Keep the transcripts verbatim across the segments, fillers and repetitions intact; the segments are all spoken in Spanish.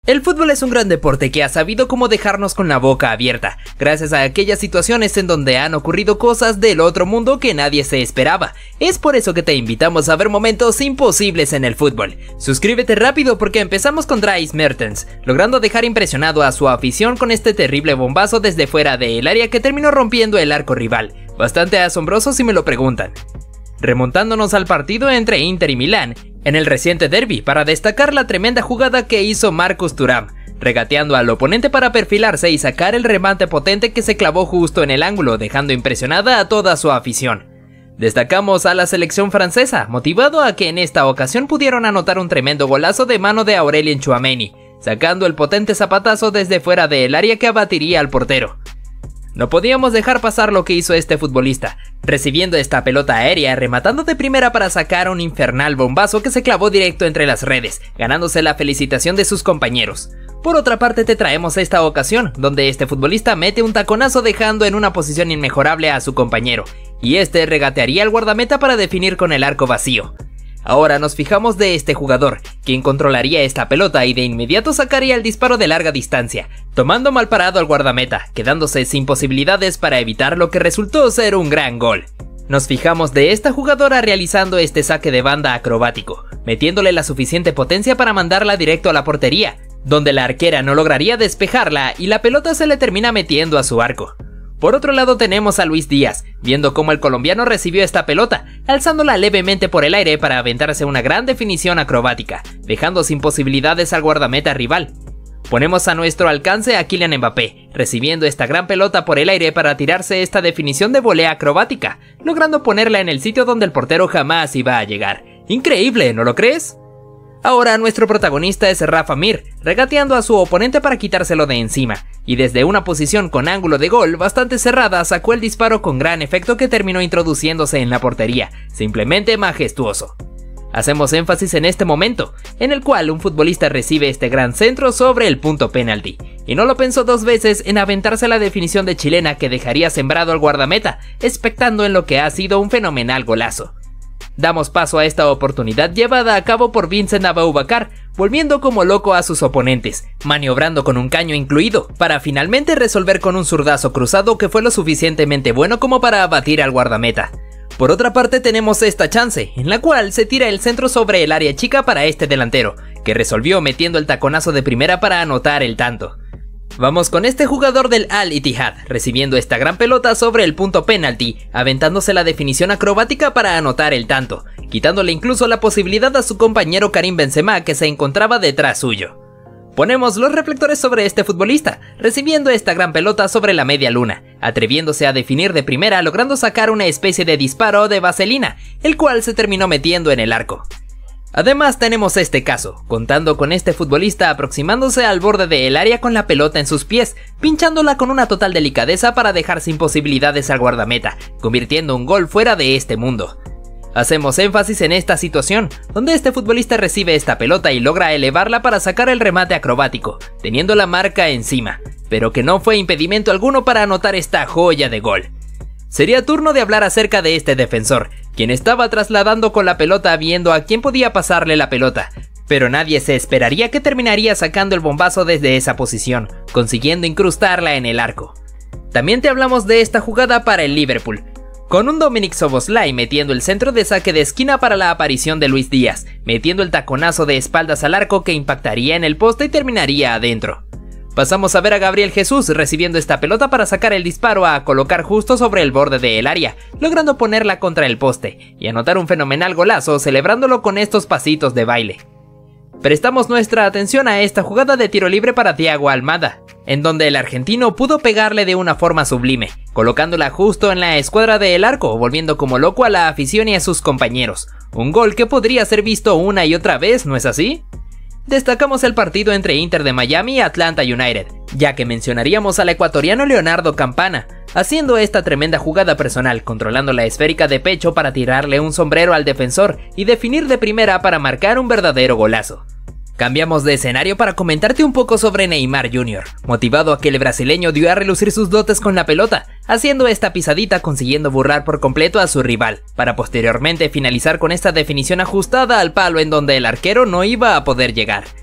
El fútbol es un gran deporte que ha sabido cómo dejarnos con la boca abierta, gracias a aquellas situaciones en donde han ocurrido cosas del otro mundo que nadie se esperaba. Es por eso que te invitamos a ver momentos imposibles en el fútbol. Suscríbete rápido porque empezamos con Dries Mertens, logrando dejar impresionado a su afición con este terrible bombazo desde fuera del área que terminó rompiendo el arco rival. Bastante asombroso si me lo preguntan. Remontándonos al partido entre Inter y Milán, en el reciente derbi, para destacar la tremenda jugada que hizo Marcus Thuram, regateando al oponente para perfilarse y sacar el remate potente que se clavó justo en el ángulo, dejando impresionada a toda su afición. Destacamos a la selección francesa, motivado a que en esta ocasión pudieron anotar un tremendo golazo de mano de Aurélien Tchouaméni, sacando el potente zapatazo desde fuera del área que abatiría al portero. No podíamos dejar pasar lo que hizo este futbolista, recibiendo esta pelota aérea, rematando de primera para sacar un infernal bombazo que se clavó directo entre las redes, ganándose la felicitación de sus compañeros. Por otra parte te traemos esta ocasión, donde este futbolista mete un taconazo dejando en una posición inmejorable a su compañero, y este regatearía al guardameta para definir con el arco vacío. Ahora nos fijamos de este jugador, quien controlaría esta pelota y de inmediato sacaría el disparo de larga distancia, tomando mal parado al guardameta, quedándose sin posibilidades para evitar lo que resultó ser un gran gol. Nos fijamos de esta jugadora realizando este saque de banda acrobático, metiéndole la suficiente potencia para mandarla directo a la portería, donde la arquera no lograría despejarla y la pelota se le termina metiendo a su arco. Por otro lado tenemos a Luis Díaz, viendo cómo el colombiano recibió esta pelota, alzándola levemente por el aire para aventarse una gran definición acrobática, dejando sin posibilidades al guardameta rival. Ponemos a nuestro alcance a Kylian Mbappé, recibiendo esta gran pelota por el aire para tirarse esta definición de volea acrobática, logrando ponerla en el sitio donde el portero jamás iba a llegar. ¡Increíble!, ¿no lo crees? Ahora nuestro protagonista es Rafa Mir, regateando a su oponente para quitárselo de encima, y desde una posición con ángulo de gol bastante cerrada sacó el disparo con gran efecto que terminó introduciéndose en la portería, simplemente majestuoso. Hacemos énfasis en este momento, en el cual un futbolista recibe este gran centro sobre el punto penalti, y no lo pensó dos veces en aventarse la definición de chilena que dejaría sembrado al guardameta, expectando en lo que ha sido un fenomenal golazo. Damos paso a esta oportunidad llevada a cabo por Vincent Aboubakar, volviendo como loco a sus oponentes, maniobrando con un caño incluido, para finalmente resolver con un zurdazo cruzado que fue lo suficientemente bueno como para abatir al guardameta. Por otra parte tenemos esta chance, en la cual se tira el centro sobre el área chica para este delantero, que resolvió metiendo el taconazo de primera para anotar el tanto. Vamos con este jugador del Al-Ittihad, recibiendo esta gran pelota sobre el punto penalti, aventándose la definición acrobática para anotar el tanto, quitándole incluso la posibilidad a su compañero Karim Benzema que se encontraba detrás suyo. Ponemos los reflectores sobre este futbolista, recibiendo esta gran pelota sobre la media luna, atreviéndose a definir de primera logrando sacar una especie de disparo de vaselina, el cual se terminó metiendo en el arco. Además tenemos este caso, contando con este futbolista aproximándose al borde del área con la pelota en sus pies, pinchándola con una total delicadeza para dejar sin posibilidades al guardameta, convirtiendo un gol fuera de este mundo. Hacemos énfasis en esta situación, donde este futbolista recibe esta pelota y logra elevarla para sacar el remate acrobático, teniendo la marca encima, pero que no fue impedimento alguno para anotar esta joya de gol. Sería turno de hablar acerca de este defensor, quien estaba trasladando con la pelota viendo a quién podía pasarle la pelota, pero nadie se esperaría que terminaría sacando el bombazo desde esa posición, consiguiendo incrustarla en el arco. También te hablamos de esta jugada para el Liverpool, con un Dominik Szoboszlai metiendo el centro de saque de esquina para la aparición de Luis Díaz, metiendo el taconazo de espaldas al arco que impactaría en el poste y terminaría adentro. Pasamos a ver a Gabriel Jesús recibiendo esta pelota para sacar el disparo a colocar justo sobre el borde del área, logrando ponerla contra el poste y anotar un fenomenal golazo celebrándolo con estos pasitos de baile. Prestamos nuestra atención a esta jugada de tiro libre para Thiago Almada, en donde el argentino pudo pegarle de una forma sublime, colocándola justo en la escuadra del arco, volviendo como loco a la afición y a sus compañeros. Un gol que podría ser visto una y otra vez, ¿no es así? Destacamos el partido entre Inter de Miami y Atlanta United, ya que mencionaríamos al ecuatoriano Leonardo Campana, haciendo esta tremenda jugada personal, controlando la esférica de pecho para tirarle un sombrero al defensor y definir de primera para marcar un verdadero golazo. Cambiamos de escenario para comentarte un poco sobre Neymar junior, motivado a que el brasileño dio a relucir sus dotes con la pelota, haciendo esta pisadita consiguiendo burlar por completo a su rival, para posteriormente finalizar con esta definición ajustada al palo en donde el arquero no iba a poder llegar.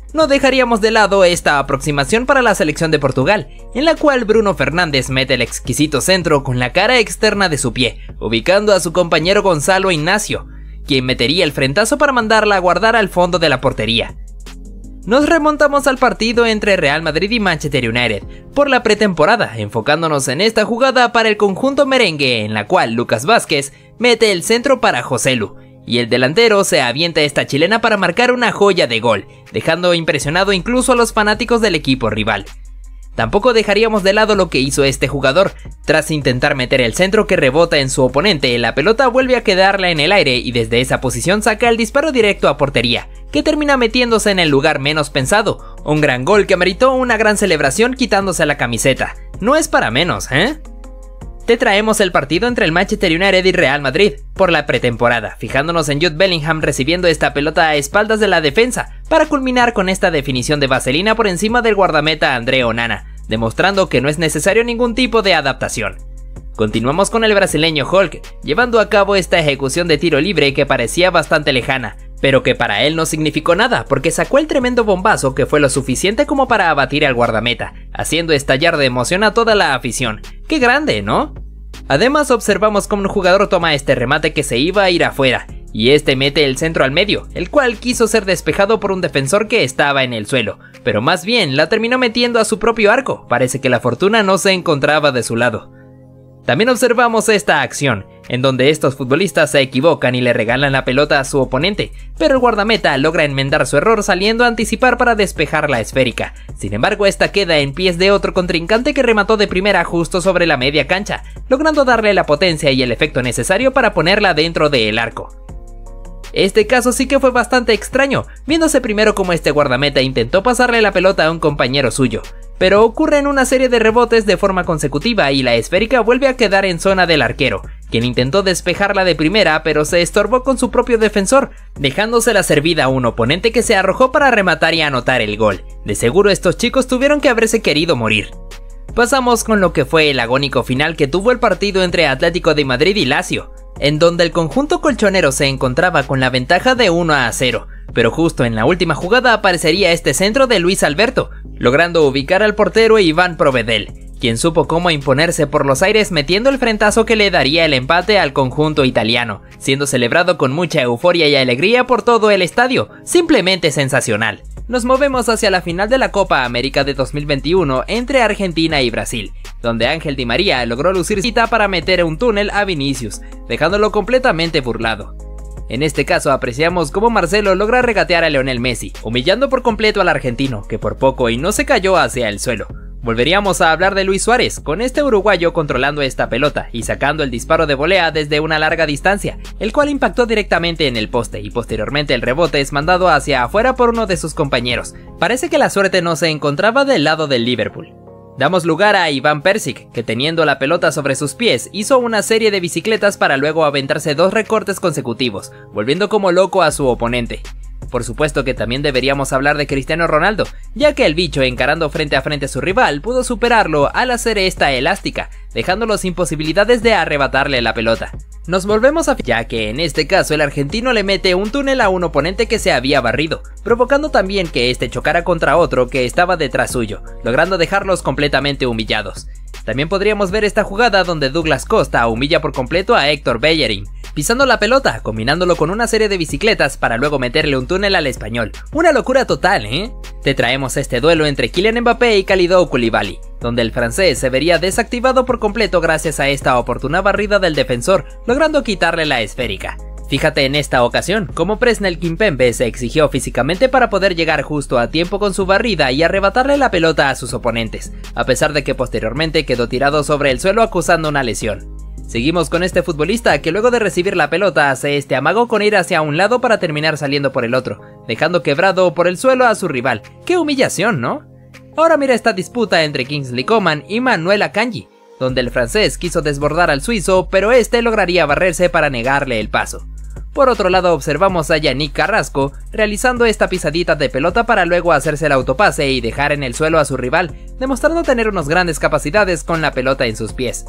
No dejaríamos de lado esta aproximación para la selección de Portugal, en la cual Bruno Fernández mete el exquisito centro con la cara externa de su pie, ubicando a su compañero Gonzalo Ignacio, quien metería el frentazo para mandarla a guardar al fondo de la portería. Nos remontamos al partido entre Real Madrid y Manchester United por la pretemporada, enfocándonos en esta jugada para el conjunto merengue, en la cual Lucas Vázquez mete el centro para Joselu, y el delantero se avienta esta chilena para marcar una joya de gol, dejando impresionado incluso a los fanáticos del equipo rival. Tampoco dejaríamos de lado lo que hizo este jugador. Tras intentar meter el centro que rebota en su oponente, la pelota vuelve a quedarla en el aire y desde esa posición saca el disparo directo a portería, que termina metiéndose en el lugar menos pensado. Un gran gol que ameritó una gran celebración quitándose la camiseta. No es para menos, ¿eh? Te traemos el partido entre el Manchester United y Real Madrid por la pretemporada, fijándonos en Jude Bellingham recibiendo esta pelota a espaldas de la defensa, para culminar con esta definición de vaselina por encima del guardameta André Onana, demostrando que no es necesario ningún tipo de adaptación. Continuamos con el brasileño Hulk, llevando a cabo esta ejecución de tiro libre que parecía bastante lejana, pero que para él no significó nada porque sacó el tremendo bombazo que fue lo suficiente como para abatir al guardameta, haciendo estallar de emoción a toda la afición. ¡Qué grande!, ¿no? Además observamos cómo un jugador toma este remate que se iba a ir afuera, y este mete el centro al medio, el cual quiso ser despejado por un defensor que estaba en el suelo, pero más bien la terminó metiendo a su propio arco. Parece que la fortuna no se encontraba de su lado. También observamos esta acción, en donde estos futbolistas se equivocan y le regalan la pelota a su oponente, pero el guardameta logra enmendar su error saliendo a anticipar para despejar la esférica. Sin embargo, esta queda en pies de otro contrincante que remató de primera justo sobre la media cancha, logrando darle la potencia y el efecto necesario para ponerla dentro del arco. Este caso sí que fue bastante extraño, viéndose primero como este guardameta intentó pasarle la pelota a un compañero suyo, pero ocurren una serie de rebotes de forma consecutiva y la esférica vuelve a quedar en zona del arquero, quien intentó despejarla de primera pero se estorbó con su propio defensor, dejándosela servida a un oponente que se arrojó para rematar y anotar el gol. De seguro estos chicos tuvieron que haberse querido morir. Pasamos con lo que fue el agónico final que tuvo el partido entre Atlético de Madrid y Lazio, en donde el conjunto colchonero se encontraba con la ventaja de uno a cero, pero justo en la última jugada aparecería este centro de Luis Alberto, logrando ubicar al portero Iván Provedel, quien supo cómo imponerse por los aires metiendo el frentazo que le daría el empate al conjunto italiano, siendo celebrado con mucha euforia y alegría por todo el estadio. Simplemente sensacional. Nos movemos hacia la final de la Copa América de dos mil veintiuno entre Argentina y Brasil, donde Ángel Di María logró lucir cita para meter un túnel a Vinicius, dejándolo completamente burlado. En este caso apreciamos cómo Marcelo logra regatear a Lionel Messi, humillando por completo al argentino, que por poco y no se cayó hacia el suelo. Volveríamos a hablar de Luis Suárez, con este uruguayo controlando esta pelota y sacando el disparo de volea desde una larga distancia, el cual impactó directamente en el poste y posteriormente el rebote es mandado hacia afuera por uno de sus compañeros. Parece que la suerte no se encontraba del lado del Liverpool. Damos lugar a Iván Perisic, que teniendo la pelota sobre sus pies, hizo una serie de bicicletas para luego aventarse dos recortes consecutivos, volviendo como loco a su oponente. Por supuesto que también deberíamos hablar de Cristiano Ronaldo, ya que el bicho encarando frente a frente a su rival pudo superarlo al hacer esta elástica, dejándolo sin posibilidades de arrebatarle la pelota. Nos volvemos a ya que en este caso el argentino le mete un túnel a un oponente que se había barrido, provocando también que este chocara contra otro que estaba detrás suyo, logrando dejarlos completamente humillados. También podríamos ver esta jugada donde Douglas Costa humilla por completo a Héctor Bellerín, pisando la pelota, combinándolo con una serie de bicicletas para luego meterle un túnel al español. Una locura total, ¿eh? Te traemos este duelo entre Kylian Mbappé y Kalidou Koulibaly, donde el francés se vería desactivado por completo gracias a esta oportuna barrida del defensor, logrando quitarle la esférica. Fíjate en esta ocasión cómo Presnel Kimpembe se exigió físicamente para poder llegar justo a tiempo con su barrida y arrebatarle la pelota a sus oponentes, a pesar de que posteriormente quedó tirado sobre el suelo acusando una lesión. Seguimos con este futbolista que luego de recibir la pelota hace este amago con ir hacia un lado para terminar saliendo por el otro, dejando quebrado por el suelo a su rival. ¡Qué humillación!, ¿no? Ahora mira esta disputa entre Kingsley Coman y Manuel Akanji, donde el francés quiso desbordar al suizo, pero este lograría barrerse para negarle el paso. Por otro lado observamos a Yannick Carrasco realizando esta pisadita de pelota para luego hacerse el autopase y dejar en el suelo a su rival, demostrando tener unas grandes capacidades con la pelota en sus pies.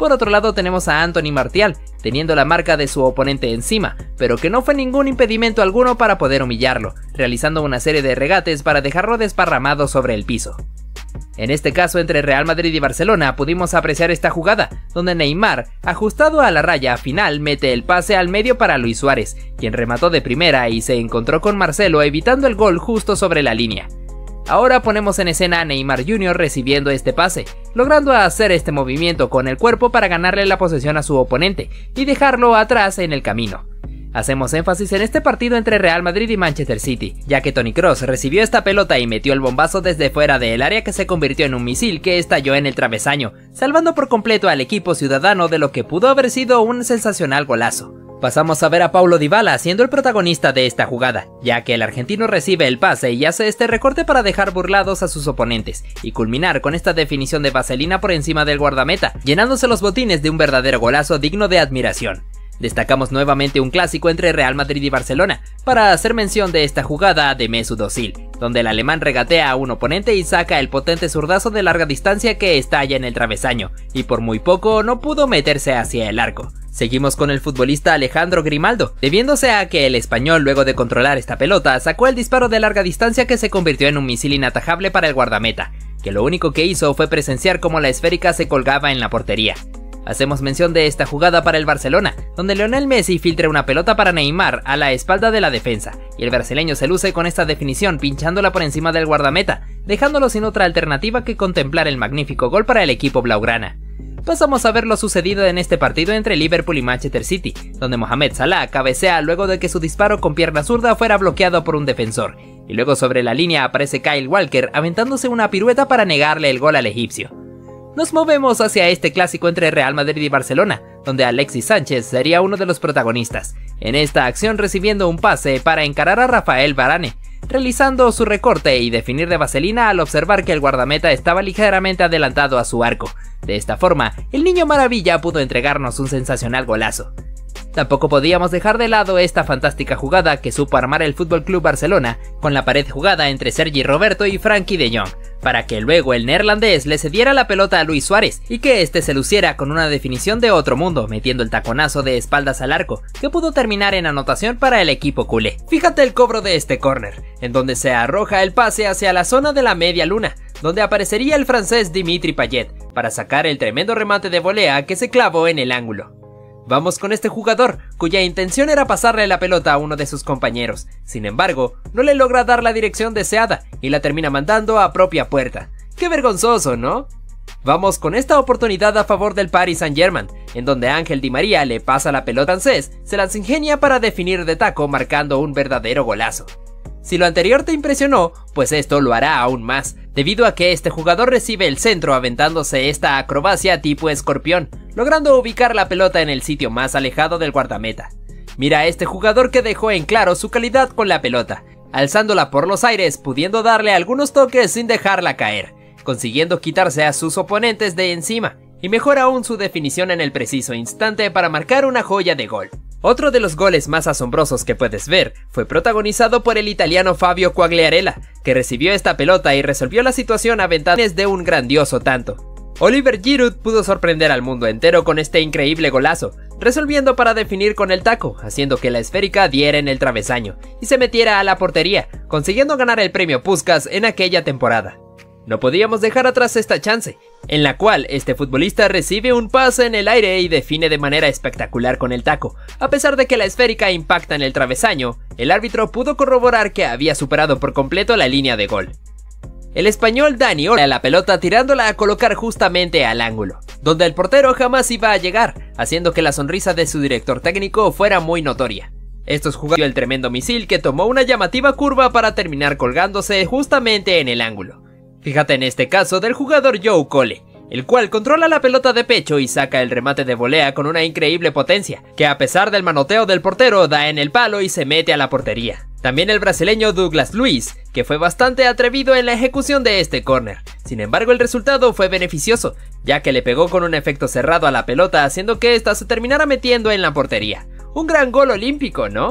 Por otro lado tenemos a Anthony Martial, teniendo la marca de su oponente encima, pero que no fue ningún impedimento alguno para poder humillarlo, realizando una serie de regates para dejarlo desparramado sobre el piso. En este caso entre Real Madrid y Barcelona pudimos apreciar esta jugada, donde Neymar, ajustado a la raya final, mete el pase al medio para Luis Suárez, quien remató de primera y se encontró con Marcelo evitando el gol justo sobre la línea. Ahora ponemos en escena a Neymar junior recibiendo este pase, logrando hacer este movimiento con el cuerpo para ganarle la posesión a su oponente y dejarlo atrás en el camino. Hacemos énfasis en este partido entre Real Madrid y Manchester City, ya que Toni Kroos recibió esta pelota y metió el bombazo desde fuera del área que se convirtió en un misil que estalló en el travesaño, salvando por completo al equipo ciudadano de lo que pudo haber sido un sensacional golazo. Pasamos a ver a Paulo Dybala siendo el protagonista de esta jugada, ya que el argentino recibe el pase y hace este recorte para dejar burlados a sus oponentes, y culminar con esta definición de vaselina por encima del guardameta, llenándose los botines de un verdadero golazo digno de admiración. Destacamos nuevamente un clásico entre Real Madrid y Barcelona, para hacer mención de esta jugada de Mesut Özil, donde el alemán regatea a un oponente y saca el potente zurdazo de larga distancia que estalla en el travesaño, y por muy poco no pudo meterse hacia el arco. Seguimos con el futbolista Alejandro Grimaldo, debiéndose a que el español luego de controlar esta pelota sacó el disparo de larga distancia que se convirtió en un misil inatajable para el guardameta, que lo único que hizo fue presenciar cómo la esférica se colgaba en la portería. Hacemos mención de esta jugada para el Barcelona, donde Lionel Messi filtra una pelota para Neymar a la espalda de la defensa, y el brasileño se luce con esta definición pinchándola por encima del guardameta, dejándolo sin otra alternativa que contemplar el magnífico gol para el equipo blaugrana. Pasamos a ver lo sucedido en este partido entre Liverpool y Manchester City, donde Mohamed Salah cabecea luego de que su disparo con pierna zurda fuera bloqueado por un defensor, y luego sobre la línea aparece Kyle Walker aventándose una pirueta para negarle el gol al egipcio. Nos movemos hacia este clásico entre Real Madrid y Barcelona, donde Alexis Sánchez sería uno de los protagonistas, en esta acción recibiendo un pase para encarar a Rafael Varane, realizando su recorte y definir de vaselina al observar que el guardameta estaba ligeramente adelantado a su arco. De esta forma, el niño maravilla pudo entregarnos un sensacional golazo. Tampoco podíamos dejar de lado esta fantástica jugada que supo armar el F C Barcelona con la pared jugada entre Sergi Roberto y Frenkie de Jong, para que luego el neerlandés le cediera la pelota a Luis Suárez y que este se luciera con una definición de otro mundo, metiendo el taconazo de espaldas al arco, que pudo terminar en anotación para el equipo culé. Fíjate el cobro de este córner, en donde se arroja el pase hacia la zona de la media luna, donde aparecería el francés Dimitri Payet, para sacar el tremendo remate de volea que se clavó en el ángulo. Vamos con este jugador, cuya intención era pasarle la pelota a uno de sus compañeros, sin embargo, no le logra dar la dirección deseada y la termina mandando a propia puerta. ¡Qué vergonzoso!, ¿no? Vamos con esta oportunidad a favor del Paris Saint-Germain, en donde Ángel Di María le pasa la pelota al francés, se las ingenia para definir de taco marcando un verdadero golazo. Si lo anterior te impresionó, pues esto lo hará aún más, debido a que este jugador recibe el centro aventándose esta acrobacia tipo escorpión, logrando ubicar la pelota en el sitio más alejado del guardameta. Mira a este jugador que dejó en claro su calidad con la pelota, alzándola por los aires, pudiendo darle algunos toques sin dejarla caer, consiguiendo quitarse a sus oponentes de encima, y mejor aún su definición en el preciso instante para marcar una joya de gol. Otro de los goles más asombrosos que puedes ver fue protagonizado por el italiano Fabio Quagliarella, que recibió esta pelota y resolvió la situación aventando de un grandioso tanto. Oliver Giroud pudo sorprender al mundo entero con este increíble golazo, resolviendo para definir con el taco, haciendo que la esférica diera en el travesaño y se metiera a la portería, consiguiendo ganar el premio Puskás en aquella temporada. No podíamos dejar atrás esta chance, en la cual este futbolista recibe un pase en el aire y define de manera espectacular con el taco. A pesar de que la esférica impacta en el travesaño, el árbitro pudo corroborar que había superado por completo la línea de gol. El español Dani Olmo a la pelota tirándola a colocar justamente al ángulo, donde el portero jamás iba a llegar, haciendo que la sonrisa de su director técnico fuera muy notoria. Estos jugadores el tremendo misil que tomó una llamativa curva para terminar colgándose justamente en el ángulo. Fíjate en este caso del jugador Joe Cole, el cual controla la pelota de pecho y saca el remate de volea con una increíble potencia, que a pesar del manoteo del portero da en el palo y se mete a la portería. También el brasileño Douglas Luiz, que fue bastante atrevido en la ejecución de este córner. Sin embargo, el resultado fue beneficioso, ya que le pegó con un efecto cerrado a la pelota haciendo que ésta se terminara metiendo en la portería. Un gran gol olímpico, ¿no?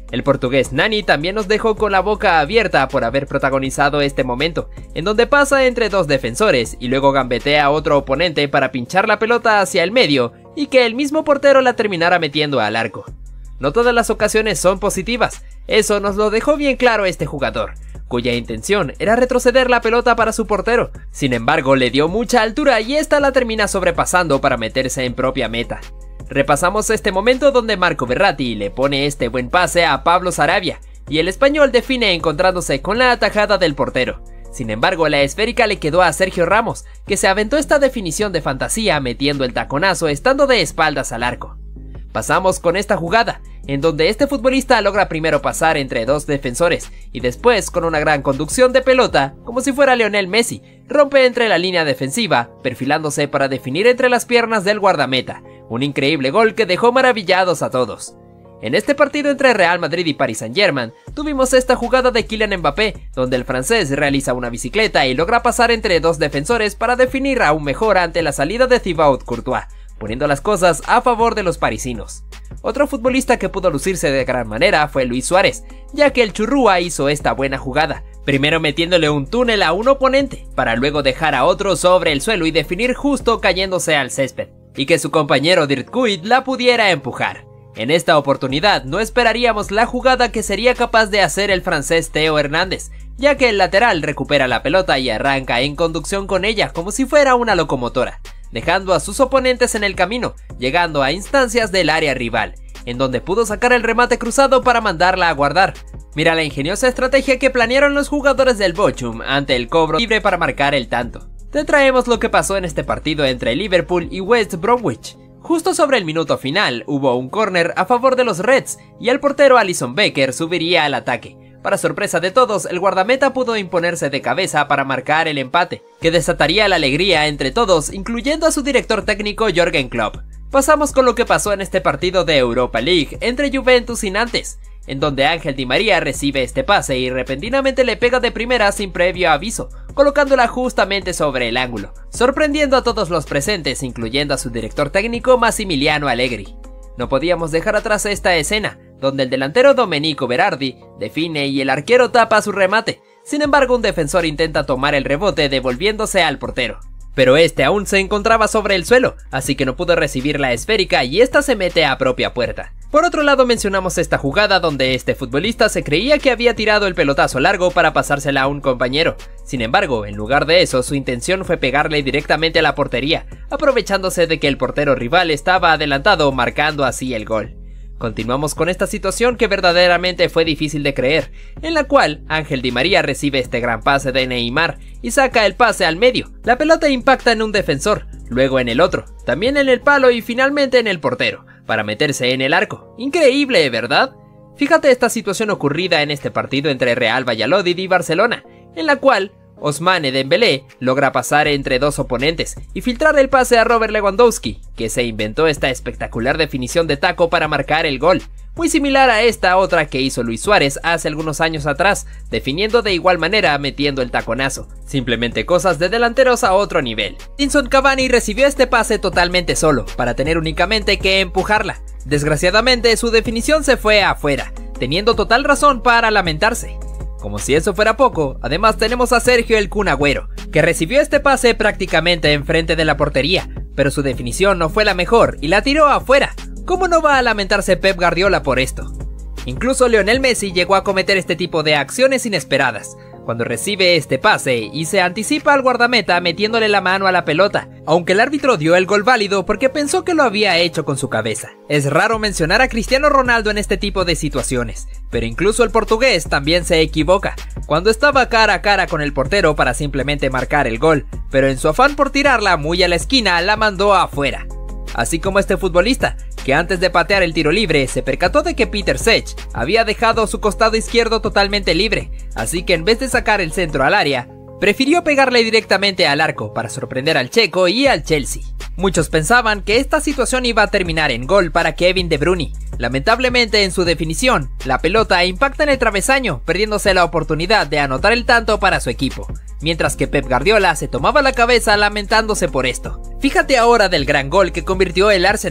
El portugués Nani también nos dejó con la boca abierta por haber protagonizado este momento, en donde pasa entre dos defensores y luego gambetea a otro oponente para pinchar la pelota hacia el medio y que el mismo portero la terminara metiendo al arco. No todas las ocasiones son positivas, eso nos lo dejó bien claro este jugador, cuya intención era retroceder la pelota para su portero. Sin embargo, le dio mucha altura y esta la termina sobrepasando para meterse en propia meta. Repasamos este momento donde Marco Verratti le pone este buen pase a Pablo Sarabia y el español define encontrándose con la atajada del portero. Sin embargo, la esférica le quedó a Sergio Ramos, que se aventó esta definición de fantasía metiendo el taconazo estando de espaldas al arco. Pasamos con esta jugada, en donde este futbolista logra primero pasar entre dos defensores y después, con una gran conducción de pelota, como si fuera Lionel Messi, rompe entre la línea defensiva, perfilándose para definir entre las piernas del guardameta, un increíble gol que dejó maravillados a todos. En este partido entre Real Madrid y Paris Saint-Germain, tuvimos esta jugada de Kylian Mbappé, donde el francés realiza una bicicleta y logra pasar entre dos defensores para definir aún mejor ante la salida de Thibaut Courtois, poniendo las cosas a favor de los parisinos. Otro futbolista que pudo lucirse de gran manera fue Luis Suárez, ya que el Churrúa hizo esta buena jugada, primero metiéndole un túnel a un oponente, para luego dejar a otro sobre el suelo y definir justo cayéndose al césped, y que su compañero Dirk Kuyt la pudiera empujar. En esta oportunidad no esperaríamos la jugada que sería capaz de hacer el francés Theo Hernández, ya que el lateral recupera la pelota y arranca en conducción con ella como si fuera una locomotora, dejando a sus oponentes en el camino, llegando a instancias del área rival, en donde pudo sacar el remate cruzado para mandarla a guardar. Mira la ingeniosa estrategia que planearon los jugadores del Bochum ante el cobro libre para marcar el tanto. Te traemos lo que pasó en este partido entre Liverpool y West Bromwich. Justo sobre el minuto final hubo un córner a favor de los Reds y el portero Alisson Becker subiría al ataque. Para sorpresa de todos, el guardameta pudo imponerse de cabeza para marcar el empate, que desataría la alegría entre todos, incluyendo a su director técnico Jürgen Klopp. Pasamos con lo que pasó en este partido de Europa League entre Juventus y Nantes, en donde Ángel Di María recibe este pase y repentinamente le pega de primera sin previo aviso, colocándola justamente sobre el ángulo, sorprendiendo a todos los presentes, incluyendo a su director técnico Massimiliano Allegri. No podíamos dejar atrás esta escena, donde el delantero Domenico Berardi define y el arquero tapa su remate. Sin embargo, un defensor intenta tomar el rebote devolviéndose al portero, pero este aún se encontraba sobre el suelo, así que no pudo recibir la esférica y esta se mete a propia puerta. Por otro lado, mencionamos esta jugada donde este futbolista se creía que había tirado el pelotazo largo para pasársela a un compañero. Sin embargo, en lugar de eso, su intención fue pegarle directamente a la portería, aprovechándose de que el portero rival estaba adelantado, marcando así el gol. Continuamos con esta situación que verdaderamente fue difícil de creer, en la cual Ángel Di María recibe este gran pase de Neymar y saca el pase al medio. La pelota impacta en un defensor, luego en el otro, también en el palo y finalmente en el portero, para meterse en el arco. Increíble, ¿verdad? Fíjate esta situación ocurrida en este partido entre Real Valladolid y Barcelona, en la cual Ousmane Dembélé logra pasar entre dos oponentes y filtrar el pase a Robert Lewandowski, que se inventó esta espectacular definición de taco para marcar el gol, muy similar a esta otra que hizo Luis Suárez hace algunos años atrás, definiendo de igual manera metiendo el taconazo. Simplemente cosas de delanteros a otro nivel. Edinson Cavani recibió este pase totalmente solo, para tener únicamente que empujarla. Desgraciadamente su definición se fue afuera, teniendo total razón para lamentarse. Como si eso fuera poco, además tenemos a Sergio el Kun Agüero, que recibió este pase prácticamente enfrente de la portería, pero su definición no fue la mejor y la tiró afuera. ¿Cómo no va a lamentarse Pep Guardiola por esto? Incluso Lionel Messi llegó a cometer este tipo de acciones inesperadas, cuando recibe este pase y se anticipa al guardameta metiéndole la mano a la pelota, aunque el árbitro dio el gol válido porque pensó que lo había hecho con su cabeza. Es raro mencionar a Cristiano Ronaldo en este tipo de situaciones, pero incluso el portugués también se equivoca, cuando estaba cara a cara con el portero para simplemente marcar el gol, pero en su afán por tirarla muy a la esquina la mandó afuera. Así como este futbolista, que antes de patear el tiro libre se percató de que Peter Cech había dejado su costado izquierdo totalmente libre, así que en vez de sacar el centro al área, prefirió pegarle directamente al arco para sorprender al checo y al Chelsea. Muchos pensaban que esta situación iba a terminar en gol para Kevin De Bruyne. Lamentablemente en su definición, la pelota impacta en el travesaño, perdiéndose la oportunidad de anotar el tanto para su equipo, mientras que Pep Guardiola se tomaba la cabeza lamentándose por esto. Fíjate ahora del gran gol que convirtió el Arsenal,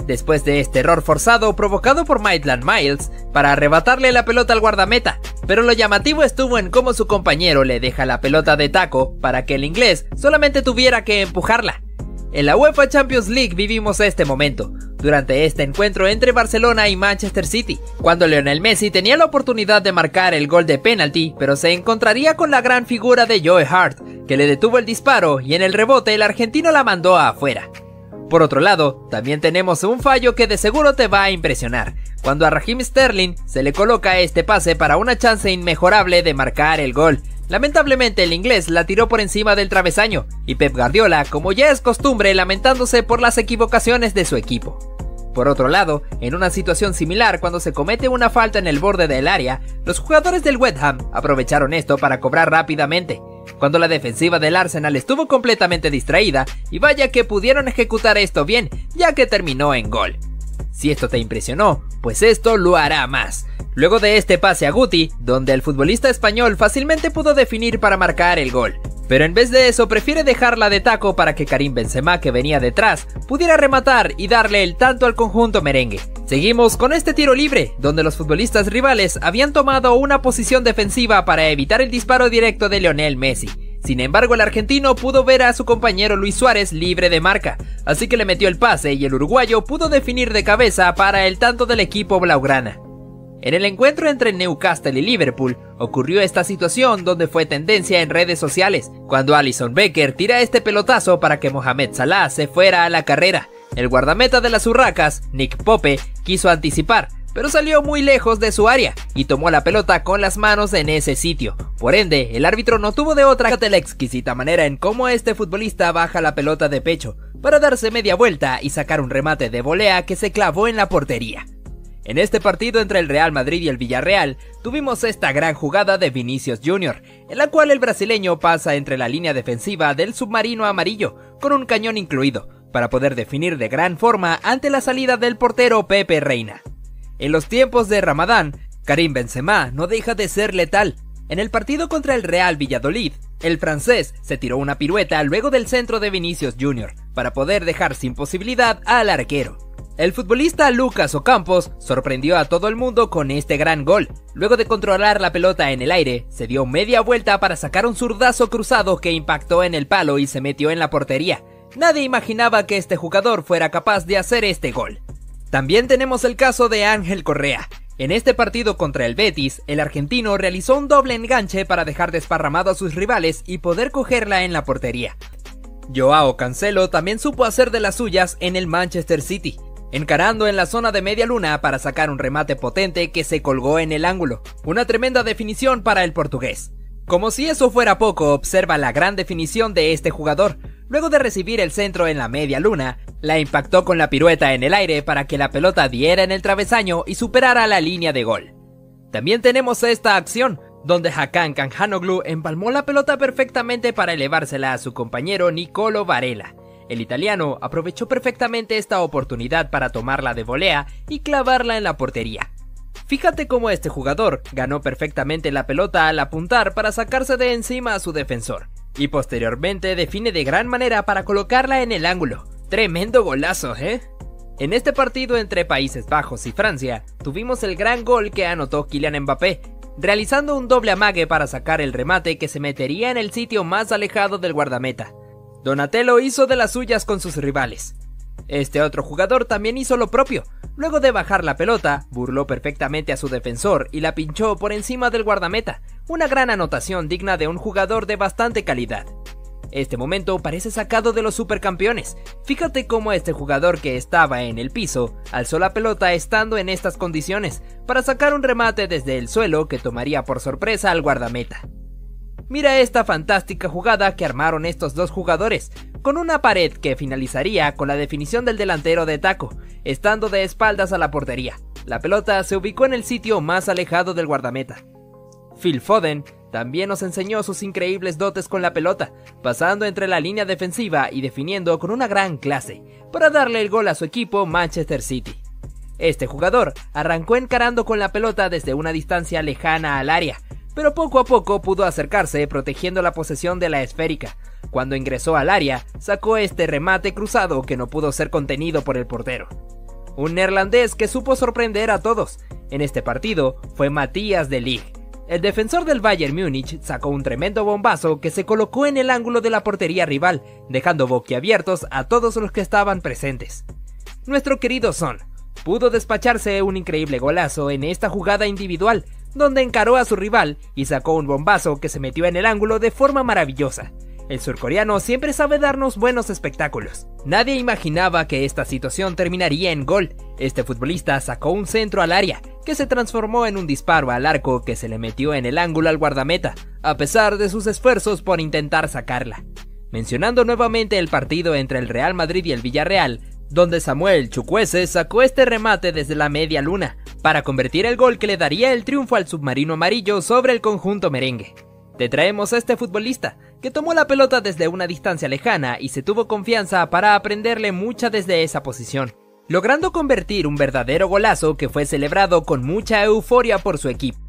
después de este error forzado provocado por Maitland Niles para arrebatarle la pelota al guardameta, pero lo llamativo estuvo en cómo su compañero le deja la pelota de taco para que el inglés solamente tuviera que empujarla. En la UEFA Champions League vivimos este momento, durante este encuentro entre Barcelona y Manchester City, cuando Lionel Messi tenía la oportunidad de marcar el gol de penalti, pero se encontraría con la gran figura de Joe Hart, que le detuvo el disparo y en el rebote el argentino la mandó afuera. Por otro lado, también tenemos un fallo que de seguro te va a impresionar, cuando a Raheem Sterling se le coloca este pase para una chance inmejorable de marcar el gol. Lamentablemente el inglés la tiró por encima del travesaño, y Pep Guardiola, como ya es costumbre, lamentándose por las equivocaciones de su equipo. Por otro lado, en una situación similar, cuando se comete una falta en el borde del área, los jugadores del West Ham aprovecharon esto para cobrar rápidamente, cuando la defensiva del Arsenal estuvo completamente distraída, y vaya que pudieron ejecutar esto bien, ya que terminó en gol. Si esto te impresionó, pues esto lo hará más. Luego de este pase a Guti, donde el futbolista español fácilmente pudo definir para marcar el gol, pero en vez de eso prefiere dejarla de taco para que Karim Benzema, que venía detrás, pudiera rematar y darle el tanto al conjunto merengue. Seguimos con este tiro libre, donde los futbolistas rivales habían tomado una posición defensiva para evitar el disparo directo de Lionel Messi. Sin embargo, el argentino pudo ver a su compañero Luis Suárez libre de marca, así que le metió el pase y el uruguayo pudo definir de cabeza para el tanto del equipo blaugrana. En el encuentro entre Newcastle y Liverpool, ocurrió esta situación donde fue tendencia en redes sociales, cuando Alisson Becker tira este pelotazo para que Mohamed Salah se fuera a la carrera. El guardameta de las Urracas, Nick Pope, quiso anticipar, pero salió muy lejos de su área y tomó la pelota con las manos en ese sitio. Por ende, el árbitro no tuvo de otra que la exquisita manera en cómo este futbolista baja la pelota de pecho para darse media vuelta y sacar un remate de volea que se clavó en la portería. En este partido entre el Real Madrid y el Villarreal, tuvimos esta gran jugada de Vinicius Junior, en la cual el brasileño pasa entre la línea defensiva del submarino amarillo, con un cañón incluido, para poder definir de gran forma ante la salida del portero Pepe Reina. En los tiempos de Ramadán, Karim Benzema no deja de ser letal. En el partido contra el Real Valladolid, el francés se tiró una pirueta luego del centro de Vinicius Junior, para poder dejar sin posibilidad al arquero. El futbolista Lucas Ocampos sorprendió a todo el mundo con este gran gol. Luego de controlar la pelota en el aire, se dio media vuelta para sacar un zurdazo cruzado que impactó en el palo y se metió en la portería. Nadie imaginaba que este jugador fuera capaz de hacer este gol. También tenemos el caso de Ángel Correa. En este partido contra el Betis, el argentino realizó un doble enganche para dejar desparramado a sus rivales y poder cogerla en la portería. Joao Cancelo también supo hacer de las suyas en el Manchester City, encarando en la zona de media luna para sacar un remate potente que se colgó en el ángulo. Una tremenda definición para el portugués. Como si eso fuera poco, observa la gran definición de este jugador. Luego de recibir el centro en la media luna, la impactó con la pirueta en el aire para que la pelota diera en el travesaño y superara la línea de gol. También tenemos esta acción, donde Hakan Calhanoglu empalmó la pelota perfectamente para elevársela a su compañero Nicolo Varela. El italiano aprovechó perfectamente esta oportunidad para tomarla de volea y clavarla en la portería. Fíjate cómo este jugador ganó perfectamente la pelota al apuntar para sacarse de encima a su defensor, y posteriormente define de gran manera para colocarla en el ángulo. Tremendo golazo, ¿eh? En este partido entre Países Bajos y Francia, tuvimos el gran gol que anotó Kylian Mbappé, realizando un doble amague para sacar el remate que se metería en el sitio más alejado del guardameta. Donatello hizo de las suyas con sus rivales. Este otro jugador también hizo lo propio. Luego de bajar la pelota, burló perfectamente a su defensor y la pinchó por encima del guardameta. Una gran anotación digna de un jugador de bastante calidad. Este momento parece sacado de los supercampeones. Fíjate cómo este jugador que estaba en el piso alzó la pelota estando en estas condiciones para sacar un remate desde el suelo que tomaría por sorpresa al guardameta. Mira esta fantástica jugada que armaron estos dos jugadores, con una pared que finalizaría con la definición del delantero de taco, estando de espaldas a la portería. La pelota se ubicó en el sitio más alejado del guardameta. Phil Foden también nos enseñó sus increíbles dotes con la pelota, pasando entre la línea defensiva y definiendo con una gran clase, para darle el gol a su equipo Manchester City. Este jugador arrancó encarando con la pelota desde una distancia lejana al área, pero poco a poco pudo acercarse protegiendo la posesión de la esférica. Cuando ingresó al área, sacó este remate cruzado que no pudo ser contenido por el portero. un neerlandés que supo sorprender a todos. En este partido fue Matthijs de Ligt. El defensor del Bayern Múnich sacó un tremendo bombazo que se colocó en el ángulo de la portería rival, dejando boquiabiertos a todos los que estaban presentes. Nuestro querido Son pudo despacharse un increíble golazo en esta jugada individual, donde encaró a su rival y sacó un bombazo que se metió en el ángulo de forma maravillosa. El surcoreano siempre sabe darnos buenos espectáculos. Nadie imaginaba que esta situación terminaría en gol. Este futbolista sacó un centro al área, que se transformó en un disparo al arco que se le metió en el ángulo al guardameta, a pesar de sus esfuerzos por intentar sacarla. Mencionando nuevamente el partido entre el Real Madrid y el Villarreal, donde Samuel Chukwueze sacó este remate desde la media luna, para convertir el gol que le daría el triunfo al submarino amarillo sobre el conjunto merengue. Te traemos a este futbolista, que tomó la pelota desde una distancia lejana y se tuvo confianza para aprenderle mucha desde esa posición, logrando convertir un verdadero golazo que fue celebrado con mucha euforia por su equipo.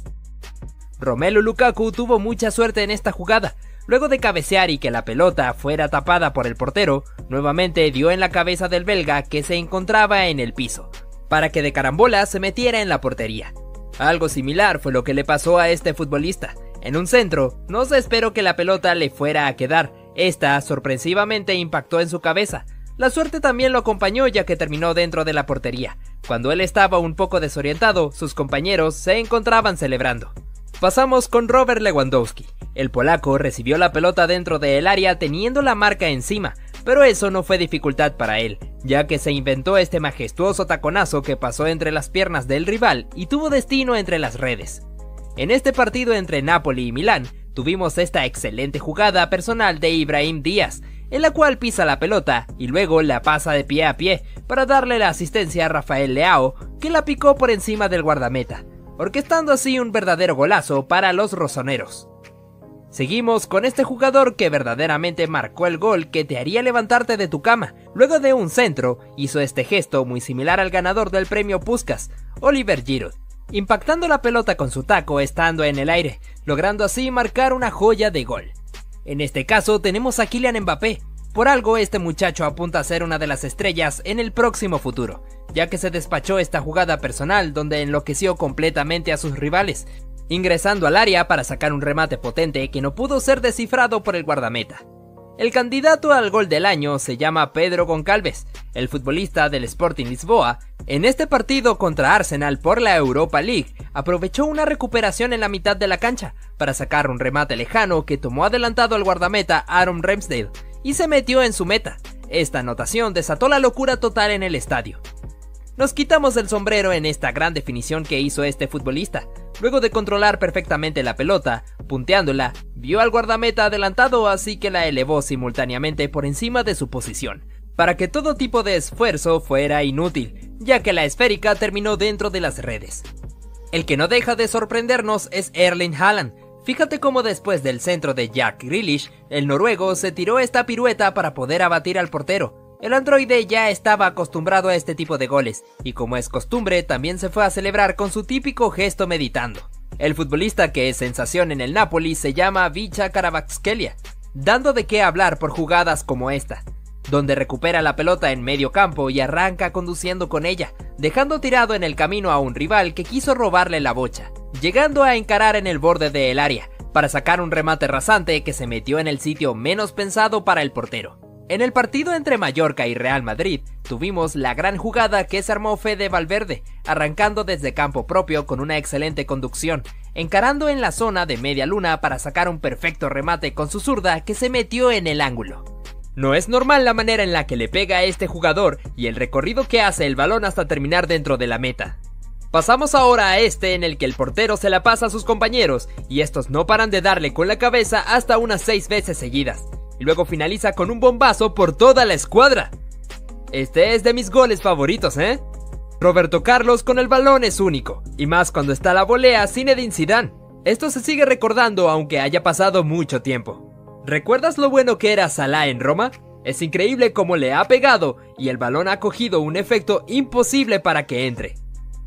Romelu Lukaku tuvo mucha suerte en esta jugada. Luego de cabecear y que la pelota fuera tapada por el portero, nuevamente dio en la cabeza del belga que se encontraba en el piso, para que de carambola se metiera en la portería. Algo similar fue lo que le pasó a este futbolista. En un centro, no se esperó que la pelota le fuera a quedar. Esta sorpresivamente impactó en su cabeza. La suerte también lo acompañó ya que terminó dentro de la portería. Cuando él estaba un poco desorientado, sus compañeros se encontraban celebrando. Pasamos con Robert Lewandowski. El polaco recibió la pelota dentro del área teniendo la marca encima, pero eso no fue dificultad para él, ya que se inventó este majestuoso taconazo que pasó entre las piernas del rival y tuvo destino entre las redes. En este partido entre Napoli y Milán, tuvimos esta excelente jugada personal de Ibrahim Díaz, en la cual pisa la pelota y luego la pasa de pie a pie para darle la asistencia a Rafael Leao, que la picó por encima del guardameta, orquestando así un verdadero golazo para los rosoneros. Seguimos con este jugador que verdaderamente marcó el gol que te haría levantarte de tu cama. Luego de un centro, hizo este gesto muy similar al ganador del premio Puskás, Oliver Giroud, impactando la pelota con su taco estando en el aire, logrando así marcar una joya de gol. En este caso tenemos a Kylian Mbappé. Por algo este muchacho apunta a ser una de las estrellas en el próximo futuro, ya que se despachó esta jugada personal donde enloqueció completamente a sus rivales, ingresando al área para sacar un remate potente que no pudo ser descifrado por el guardameta. El candidato al gol del año se llama Pedro Goncalves, el futbolista del Sporting Lisboa. En este partido contra Arsenal por la Europa League, aprovechó una recuperación en la mitad de la cancha para sacar un remate lejano que tomó adelantado al guardameta Aaron Ramsdale y se metió en su meta. Esta anotación desató la locura total en el estadio. Nos quitamos el sombrero en esta gran definición que hizo este futbolista. Luego de controlar perfectamente la pelota, punteándola, vio al guardameta adelantado, así que la elevó simultáneamente por encima de su posición, para que todo tipo de esfuerzo fuera inútil, ya que la esférica terminó dentro de las redes. El que no deja de sorprendernos es Erling Haaland. Fíjate cómo después del centro de Jack Grealish, el noruego se tiró esta pirueta para poder abatir al portero. El androide ya estaba acostumbrado a este tipo de goles, y como es costumbre, también se fue a celebrar con su típico gesto meditando. El futbolista que es sensación en el Napoli se llama Vicha Kvaratskhelia, dando de qué hablar por jugadas como esta, donde recupera la pelota en medio campo y arranca conduciendo con ella, dejando tirado en el camino a un rival que quiso robarle la bocha, llegando a encarar en el borde del área, para sacar un remate rasante que se metió en el sitio menos pensado para el portero. En el partido entre Mallorca y Real Madrid, tuvimos la gran jugada que se armó Fede Valverde, arrancando desde campo propio con una excelente conducción, encarando en la zona de media luna para sacar un perfecto remate con su zurda que se metió en el ángulo. No es normal la manera en la que le pega a este jugador y el recorrido que hace el balón hasta terminar dentro de la meta. Pasamos ahora a este en el que el portero se la pasa a sus compañeros y estos no paran de darle con la cabeza hasta unas seis veces seguidas. Y luego finaliza con un bombazo por toda la escuadra. Este es de mis goles favoritos, ¿eh? Roberto Carlos con el balón es único, y más cuando está la volea Zinedine Zidane. Esto se sigue recordando aunque haya pasado mucho tiempo. ¿Recuerdas lo bueno que era Salah en Roma? Es increíble cómo le ha pegado y el balón ha cogido un efecto imposible para que entre.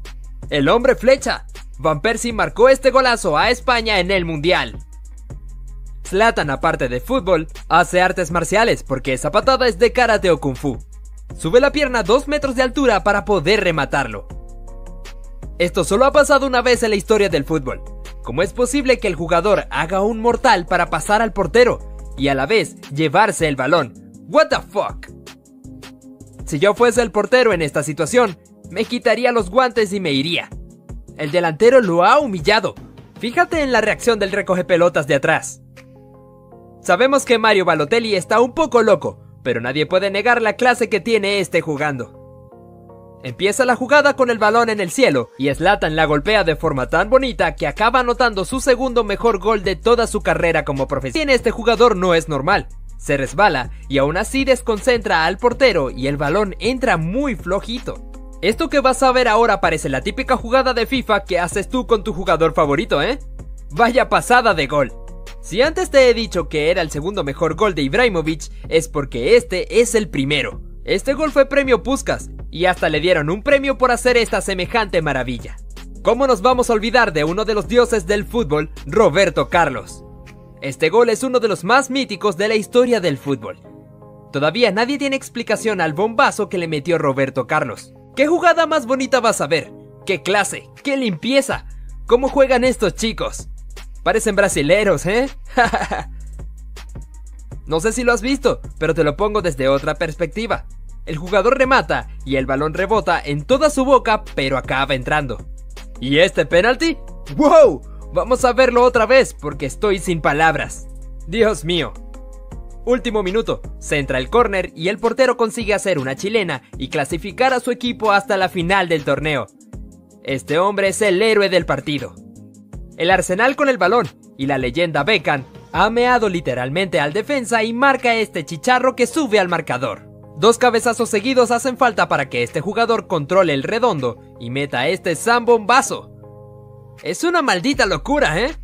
El hombre flecha. Van Persie marcó este golazo a España en el Mundial. Zlatan, aparte de fútbol, hace artes marciales porque esa patada es de karate o kung fu. Sube la pierna dos metros de altura para poder rematarlo. Esto solo ha pasado una vez en la historia del fútbol. ¿Cómo es posible que el jugador haga un mortal para pasar al portero y a la vez llevarse el balón? What the fuck? Si yo fuese el portero en esta situación, me quitaría los guantes y me iría. El delantero lo ha humillado. Fíjate en la reacción del recogepelotas de atrás. Sabemos que Mario Balotelli está un poco loco, pero nadie puede negar la clase que tiene este jugando. Empieza la jugada con el balón en el cielo y Zlatan la golpea de forma tan bonita que acaba anotando su segundo mejor gol de toda su carrera como profesional. Este jugador no es normal. Se resbala y aún así desconcentra al portero y el balón entra muy flojito. Esto que vas a ver ahora parece la típica jugada de FIFA que haces tú con tu jugador favorito, ¿eh? Vaya pasada de gol. Si antes te he dicho que era el segundo mejor gol de Ibrahimovic, es porque este es el primero. Este gol fue premio Puskás y hasta le dieron un premio por hacer esta semejante maravilla. ¿Cómo nos vamos a olvidar de uno de los dioses del fútbol, Roberto Carlos? Este gol es uno de los más míticos de la historia del fútbol. Todavía nadie tiene explicación al bombazo que le metió Roberto Carlos. ¿Qué jugada más bonita vas a ver? ¡Qué clase! ¡Qué limpieza! ¿Cómo juegan estos chicos? Parecen brasileros, ¿eh? No sé si lo has visto, pero te lo pongo desde otra perspectiva. El jugador remata y el balón rebota en toda su boca, pero acaba entrando. ¿Y este penalti? ¡Wow! Vamos a verlo otra vez porque estoy sin palabras. Dios mío. Último minuto, centra el córner y el portero consigue hacer una chilena y clasificar a su equipo hasta la final del torneo. Este hombre es el héroe del partido. El Arsenal con el balón y la leyenda Beckham ha meado literalmente al defensa y marca este chicharro que sube al marcador. Dos cabezazos seguidos hacen falta para que este jugador controle el redondo y meta este zambombazo. Es una maldita locura, ¿eh?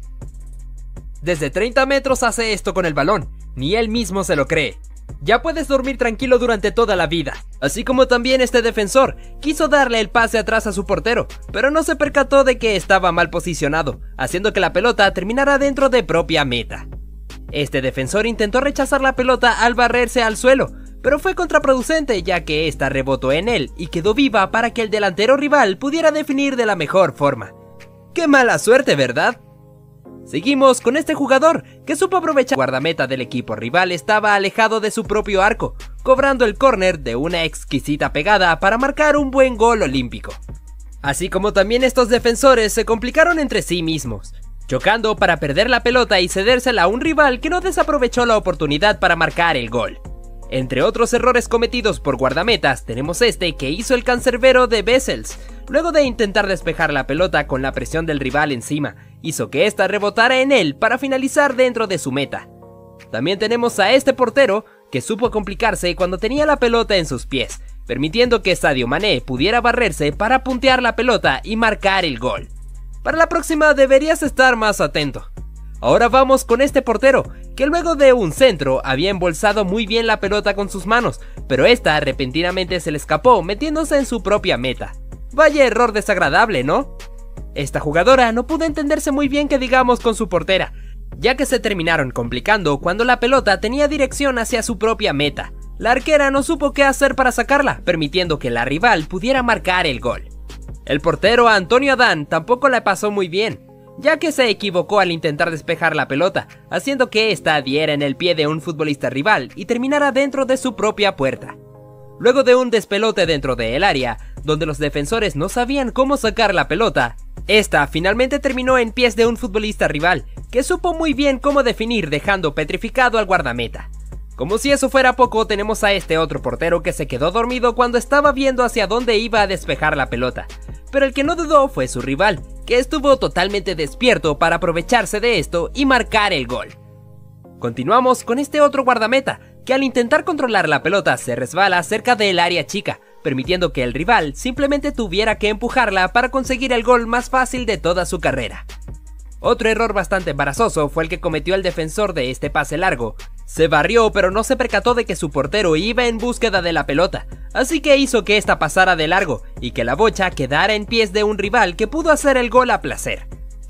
Desde treinta metros hace esto con el balón, ni él mismo se lo cree. Ya puedes dormir tranquilo durante toda la vida. Así como también este defensor quiso darle el pase atrás a su portero, pero no se percató de que estaba mal posicionado, haciendo que la pelota terminara dentro de propia meta. Este defensor intentó rechazar la pelota al barrerse al suelo, pero fue contraproducente ya que esta rebotó en él y quedó viva para que el delantero rival pudiera definir de la mejor forma. ¡Qué mala suerte!, ¿verdad? Seguimos con este jugador que supo aprovechar. El guardameta del equipo rival estaba alejado de su propio arco, cobrando el córner de una exquisita pegada para marcar un buen gol olímpico. Así como también estos defensores se complicaron entre sí mismos, chocando para perder la pelota y cedérsela a un rival que no desaprovechó la oportunidad para marcar el gol. Entre otros errores cometidos por guardametas, tenemos este que hizo el cancerbero de Bessels. Luego de intentar despejar la pelota con la presión del rival encima, hizo que ésta rebotara en él para finalizar dentro de su meta. También tenemos a este portero que supo complicarse cuando tenía la pelota en sus pies, permitiendo que Sadio Mané pudiera barrerse para puntear la pelota y marcar el gol. Para la próxima deberías estar más atento. Ahora vamos con este portero, que luego de un centro había embolsado muy bien la pelota con sus manos, pero esta repentinamente se le escapó metiéndose en su propia meta. Vaya error desagradable, ¿no? Esta jugadora no pudo entenderse muy bien que digamos con su portera, ya que se terminaron complicando cuando la pelota tenía dirección hacia su propia meta. La arquera no supo qué hacer para sacarla, permitiendo que la rival pudiera marcar el gol. El portero Antonio Adán tampoco la pasó muy bien, ya que se equivocó al intentar despejar la pelota, haciendo que ésta diera en el pie de un futbolista rival y terminara dentro de su propia puerta. Luego de un despelote dentro del área, donde los defensores no sabían cómo sacar la pelota, esta finalmente terminó en pies de un futbolista rival, que supo muy bien cómo definir dejando petrificado al guardameta. Como si eso fuera poco, tenemos a este otro portero que se quedó dormido cuando estaba viendo hacia dónde iba a despejar la pelota, pero el que no dudó fue su rival, que estuvo totalmente despierto para aprovecharse de esto y marcar el gol. Continuamos con este otro guardameta, que al intentar controlar la pelota se resbala cerca del área chica, permitiendo que el rival simplemente tuviera que empujarla para conseguir el gol más fácil de toda su carrera. Otro error bastante embarazoso fue el que cometió el defensor de este pase largo. Se barrió pero no se percató de que su portero iba en búsqueda de la pelota, así que hizo que esta pasara de largo y que la bocha quedara en pies de un rival que pudo hacer el gol a placer.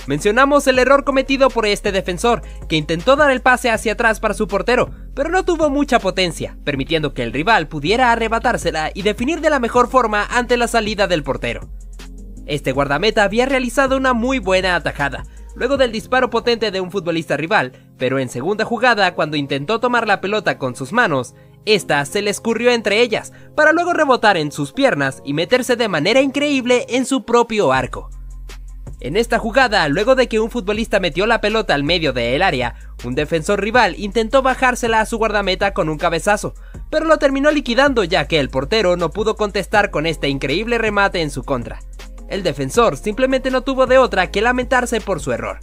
Mencionamos el error cometido por este defensor, que intentó dar el pase hacia atrás para su portero, pero no tuvo mucha potencia, permitiendo que el rival pudiera arrebatársela y definir de la mejor forma ante la salida del portero. Este guardameta había realizado una muy buena atajada, luego del disparo potente de un futbolista rival, pero en segunda jugada, cuando intentó tomar la pelota con sus manos, esta se le escurrió entre ellas, para luego rebotar en sus piernas y meterse de manera increíble en su propio arco. En esta jugada, luego de que un futbolista metió la pelota al medio del área, un defensor rival intentó bajársela a su guardameta con un cabezazo, pero lo terminó liquidando ya que el portero no pudo contestar con este increíble remate en su contra. El defensor simplemente no tuvo de otra que lamentarse por su error.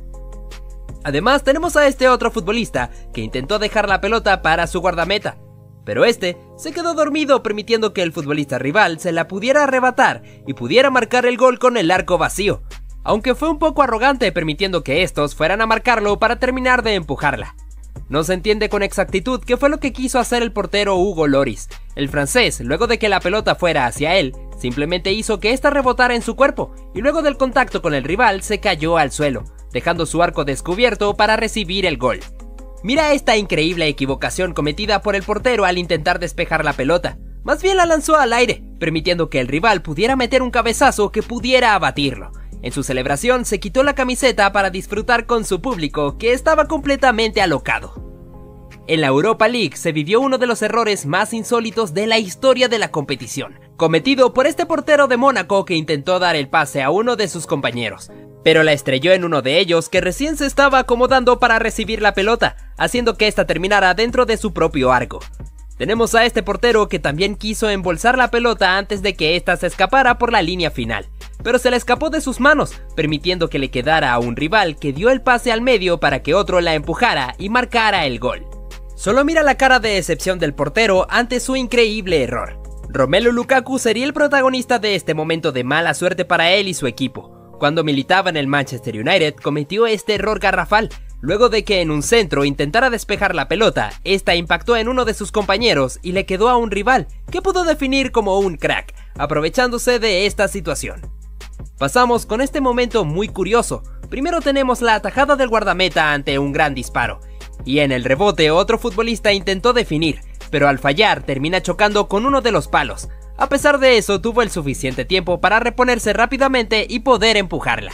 Además, tenemos a este otro futbolista que intentó dejar la pelota para su guardameta, pero este se quedó dormido, permitiendo que el futbolista rival se la pudiera arrebatar y pudiera marcar el gol con el arco vacío, aunque fue un poco arrogante, permitiendo que estos fueran a marcarlo para terminar de empujarla. No se entiende con exactitud qué fue lo que quiso hacer el portero Hugo Lloris. El francés, luego de que la pelota fuera hacia él, simplemente hizo que ésta rebotara en su cuerpo y luego del contacto con el rival se cayó al suelo, dejando su arco descubierto para recibir el gol. Mira esta increíble equivocación cometida por el portero al intentar despejar la pelota. Más bien la lanzó al aire, permitiendo que el rival pudiera meter un cabezazo que pudiera abatirlo. En su celebración se quitó la camiseta para disfrutar con su público, que estaba completamente alocado. En la Europa League se vivió uno de los errores más insólitos de la historia de la competición, cometido por este portero de Mónaco que intentó dar el pase a uno de sus compañeros, pero la estrelló en uno de ellos que recién se estaba acomodando para recibir la pelota, haciendo que ésta terminara dentro de su propio arco. Tenemos a este portero que también quiso embolsar la pelota antes de que ésta se escapara por la línea final, pero se le escapó de sus manos, permitiendo que le quedara a un rival que dio el pase al medio para que otro la empujara y marcara el gol. Solo mira la cara de decepción del portero ante su increíble error. Romelu Lukaku sería el protagonista de este momento de mala suerte para él y su equipo. Cuando militaba en el Manchester United cometió este error garrafal, luego de que en un centro intentara despejar la pelota, esta impactó en uno de sus compañeros y le quedó a un rival que pudo definir como un crack, aprovechándose de esta situación. Pasamos con este momento muy curioso. Primero tenemos la atajada del guardameta ante un gran disparo, y en el rebote otro futbolista intentó definir, pero al fallar termina chocando con uno de los palos. A pesar de eso, tuvo el suficiente tiempo para reponerse rápidamente y poder empujarla.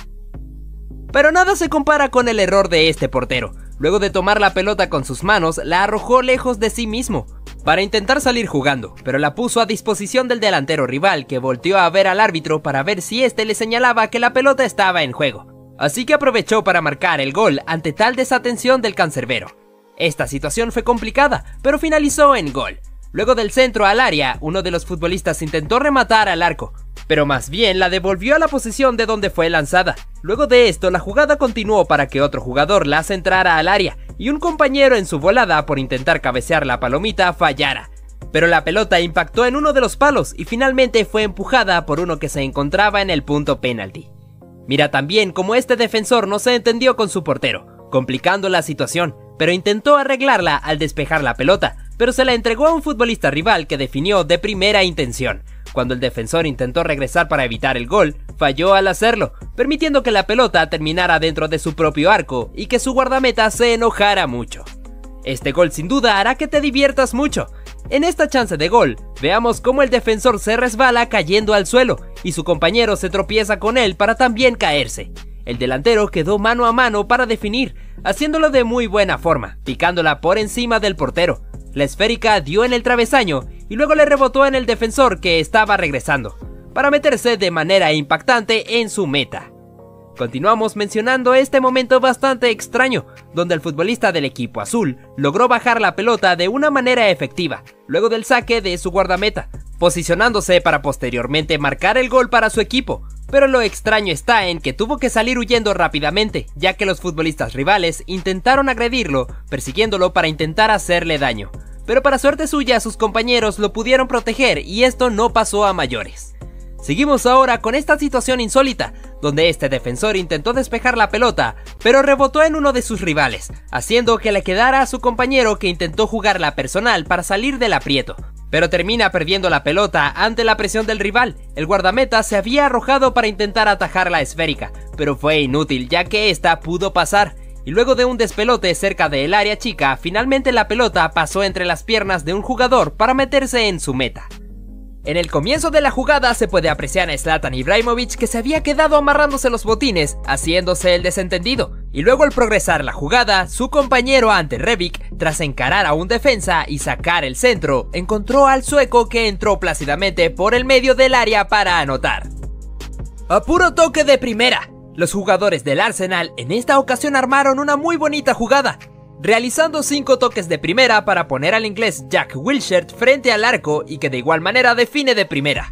Pero nada se compara con el error de este portero. Luego de tomar la pelota con sus manos, la arrojó lejos de sí mismo para intentar salir jugando, pero la puso a disposición del delantero rival, que volteó a ver al árbitro para ver si este le señalaba que la pelota estaba en juego. Así que aprovechó para marcar el gol ante tal desatención del cancerbero. Esta situación fue complicada, pero finalizó en gol. Luego del centro al área, uno de los futbolistas intentó rematar al arco, pero más bien la devolvió a la posición de donde fue lanzada. Luego de esto, la jugada continuó para que otro jugador la centrara al área, y un compañero en su volada por intentar cabecear la palomita fallara. Pero la pelota impactó en uno de los palos y finalmente fue empujada por uno que se encontraba en el punto penalti. Mira también cómo este defensor no se entendió con su portero, complicando la situación, pero intentó arreglarla al despejar la pelota, pero se la entregó a un futbolista rival que definió de primera intención. Cuando el defensor intentó regresar para evitar el gol, falló al hacerlo, permitiendo que la pelota terminara dentro de su propio arco y que su guardameta se enojara mucho. Este gol sin duda hará que te diviertas mucho. En esta chance de gol, veamos cómo el defensor se resbala cayendo al suelo y su compañero se tropieza con él para también caerse. El delantero quedó mano a mano para definir, haciéndolo de muy buena forma, picándola por encima del portero. La esférica dio en el travesaño y luego le rebotó en el defensor que estaba regresando, para meterse de manera impactante en su meta. Continuamos mencionando este momento bastante extraño, donde el futbolista del equipo azul logró bajar la pelota de una manera efectiva, luego del saque de su guardameta, posicionándose para posteriormente marcar el gol para su equipo. Pero lo extraño está en que tuvo que salir huyendo rápidamente, ya que los futbolistas rivales intentaron agredirlo, persiguiéndolo para intentar hacerle daño. Pero para suerte suya, sus compañeros lo pudieron proteger y esto no pasó a mayores. Seguimos ahora con esta situación insólita, donde este defensor intentó despejar la pelota, pero rebotó en uno de sus rivales, haciendo que le quedara a su compañero que intentó jugarla personal para salir del aprieto. pero termina perdiendo la pelota ante la presión del rival. El guardameta se había arrojado para intentar atajar la esférica, pero fue inútil ya que esta pudo pasar, y luego de un despelote cerca del área chica, finalmente la pelota pasó entre las piernas de un jugador para meterse en su meta. En el comienzo de la jugada se puede apreciar a Zlatan Ibrahimović que se había quedado amarrándose los botines, haciéndose el desentendido, y luego al progresar la jugada, su compañero Ante Rebic, tras encarar a un defensa y sacar el centro, encontró al sueco que entró plácidamente por el medio del área para anotar. A puro toque de primera, los jugadores del Arsenal en esta ocasión armaron una muy bonita jugada, realizando cinco toques de primera para poner al inglés Jack Wilshere frente al arco y que de igual manera define de primera.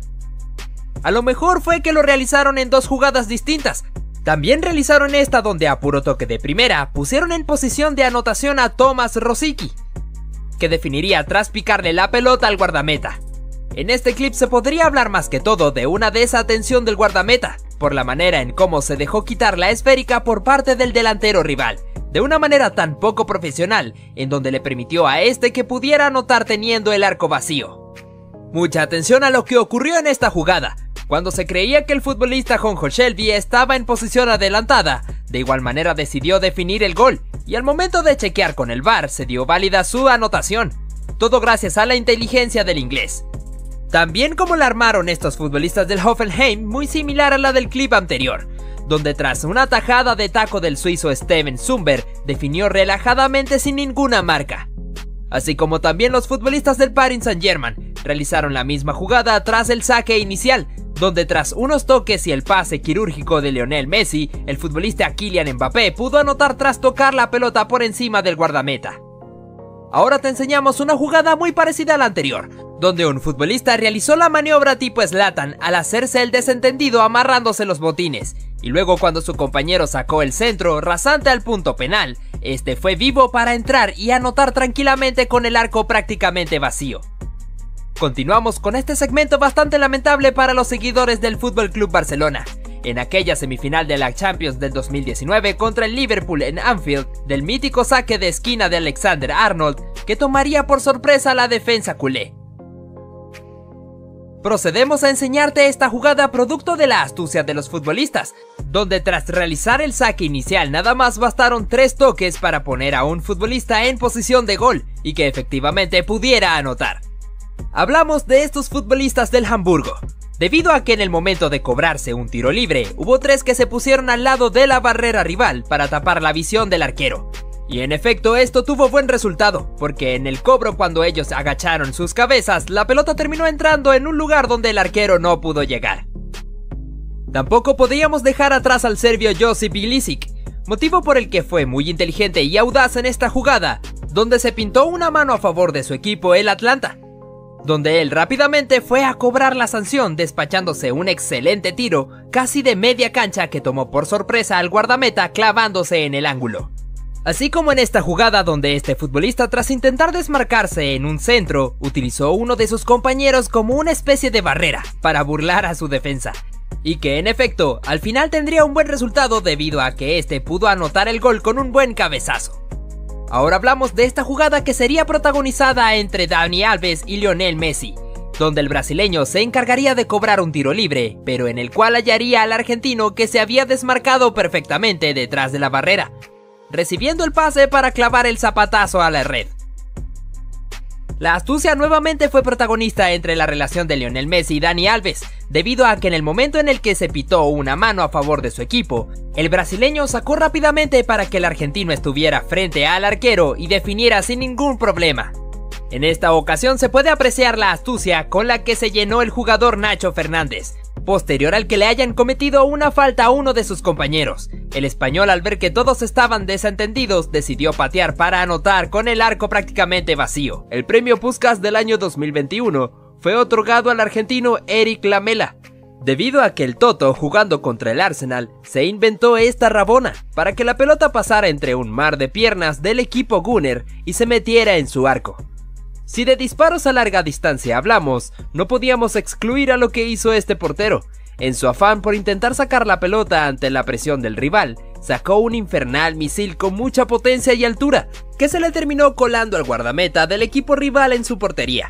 A lo mejor fue que lo realizaron en dos jugadas distintas. También realizaron esta donde a puro toque de primera pusieron en posición de anotación a Thomas Rosicky, que definiría tras picarle la pelota al guardameta. En este clip se podría hablar más que todo de una desatención del guardameta, por la manera en cómo se dejó quitar la esférica por parte del delantero rival, de una manera tan poco profesional, en donde le permitió a este que pudiera anotar teniendo el arco vacío. Mucha atención a lo que ocurrió en esta jugada. Cuando se creía que el futbolista Jonjo Shelvey estaba en posición adelantada, de igual manera decidió definir el gol, y al momento de chequear con el V A R se dio válida su anotación, todo gracias a la inteligencia del inglés. También como la armaron estos futbolistas del Hoffenheim, muy similar a la del clip anterior, donde tras una tajada de taco del suizo Steven Zumber, definió relajadamente sin ninguna marca. Así como también los futbolistas del Paris Saint-Germain realizaron la misma jugada tras el saque inicial, donde tras unos toques y el pase quirúrgico de Lionel Messi, el futbolista Kylian Mbappé pudo anotar tras tocar la pelota por encima del guardameta. Ahora te enseñamos una jugada muy parecida a la anterior, donde un futbolista realizó la maniobra tipo Zlatan al hacerse el desentendido amarrándose los botines, y luego cuando su compañero sacó el centro rasante al punto penal, este fue vivo para entrar y anotar tranquilamente con el arco prácticamente vacío. Continuamos con este segmento bastante lamentable para los seguidores del F C Barcelona. En aquella semifinal de la Champions del dos mil diecinueve contra el Liverpool en Anfield, del mítico saque de esquina de Alexander Arnold, que tomaría por sorpresa a la defensa culé. Procedemos a enseñarte esta jugada producto de la astucia de los futbolistas, donde tras realizar el saque inicial nada más bastaron tres toques para poner a un futbolista en posición de gol y que efectivamente pudiera anotar. Hablamos de estos futbolistas del Hamburgo, debido a que en el momento de cobrarse un tiro libre, hubo tres que se pusieron al lado de la barrera rival para tapar la visión del arquero. Y en efecto esto tuvo buen resultado, porque en el cobro cuando ellos agacharon sus cabezas, la pelota terminó entrando en un lugar donde el arquero no pudo llegar. Tampoco podíamos dejar atrás al serbio Josip Ilicic, motivo por el que fue muy inteligente y audaz en esta jugada, donde se pintó una mano a favor de su equipo el Atlanta, donde él rápidamente fue a cobrar la sanción despachándose un excelente tiro casi de media cancha que tomó por sorpresa al guardameta clavándose en el ángulo. Así como en esta jugada donde este futbolista tras intentar desmarcarse en un centro, utilizó uno de sus compañeros como una especie de barrera para burlar a su defensa, y que en efecto al final tendría un buen resultado debido a que este pudo anotar el gol con un buen cabezazo. Ahora hablamos de esta jugada que sería protagonizada entre Dani Alves y Lionel Messi, donde el brasileño se encargaría de cobrar un tiro libre, pero en el cual hallaría al argentino que se había desmarcado perfectamente detrás de la barrera, recibiendo el pase para clavar el zapatazo a la red. La astucia nuevamente fue protagonista entre la relación de Lionel Messi y Dani Alves, debido a que en el momento en el que se pitó una mano a favor de su equipo, el brasileño sacó rápidamente para que el argentino estuviera frente al arquero y definiera sin ningún problema. En esta ocasión se puede apreciar la astucia con la que se llenó el jugador Nacho Fernández, posterior al que le hayan cometido una falta a uno de sus compañeros. El español, al ver que todos estaban desentendidos, decidió patear para anotar con el arco prácticamente vacío. El premio Puskás del año dos mil veintiuno fue otorgado al argentino Eric Lamela, debido a que el Toto, jugando contra el Arsenal, se inventó esta rabona para que la pelota pasara entre un mar de piernas del equipo Gunner y se metiera en su arco. Si de disparos a larga distancia hablamos, no podíamos excluir a lo que hizo este portero. En su afán por intentar sacar la pelota ante la presión del rival, sacó un infernal misil con mucha potencia y altura, que se le terminó colando al guardameta del equipo rival en su portería.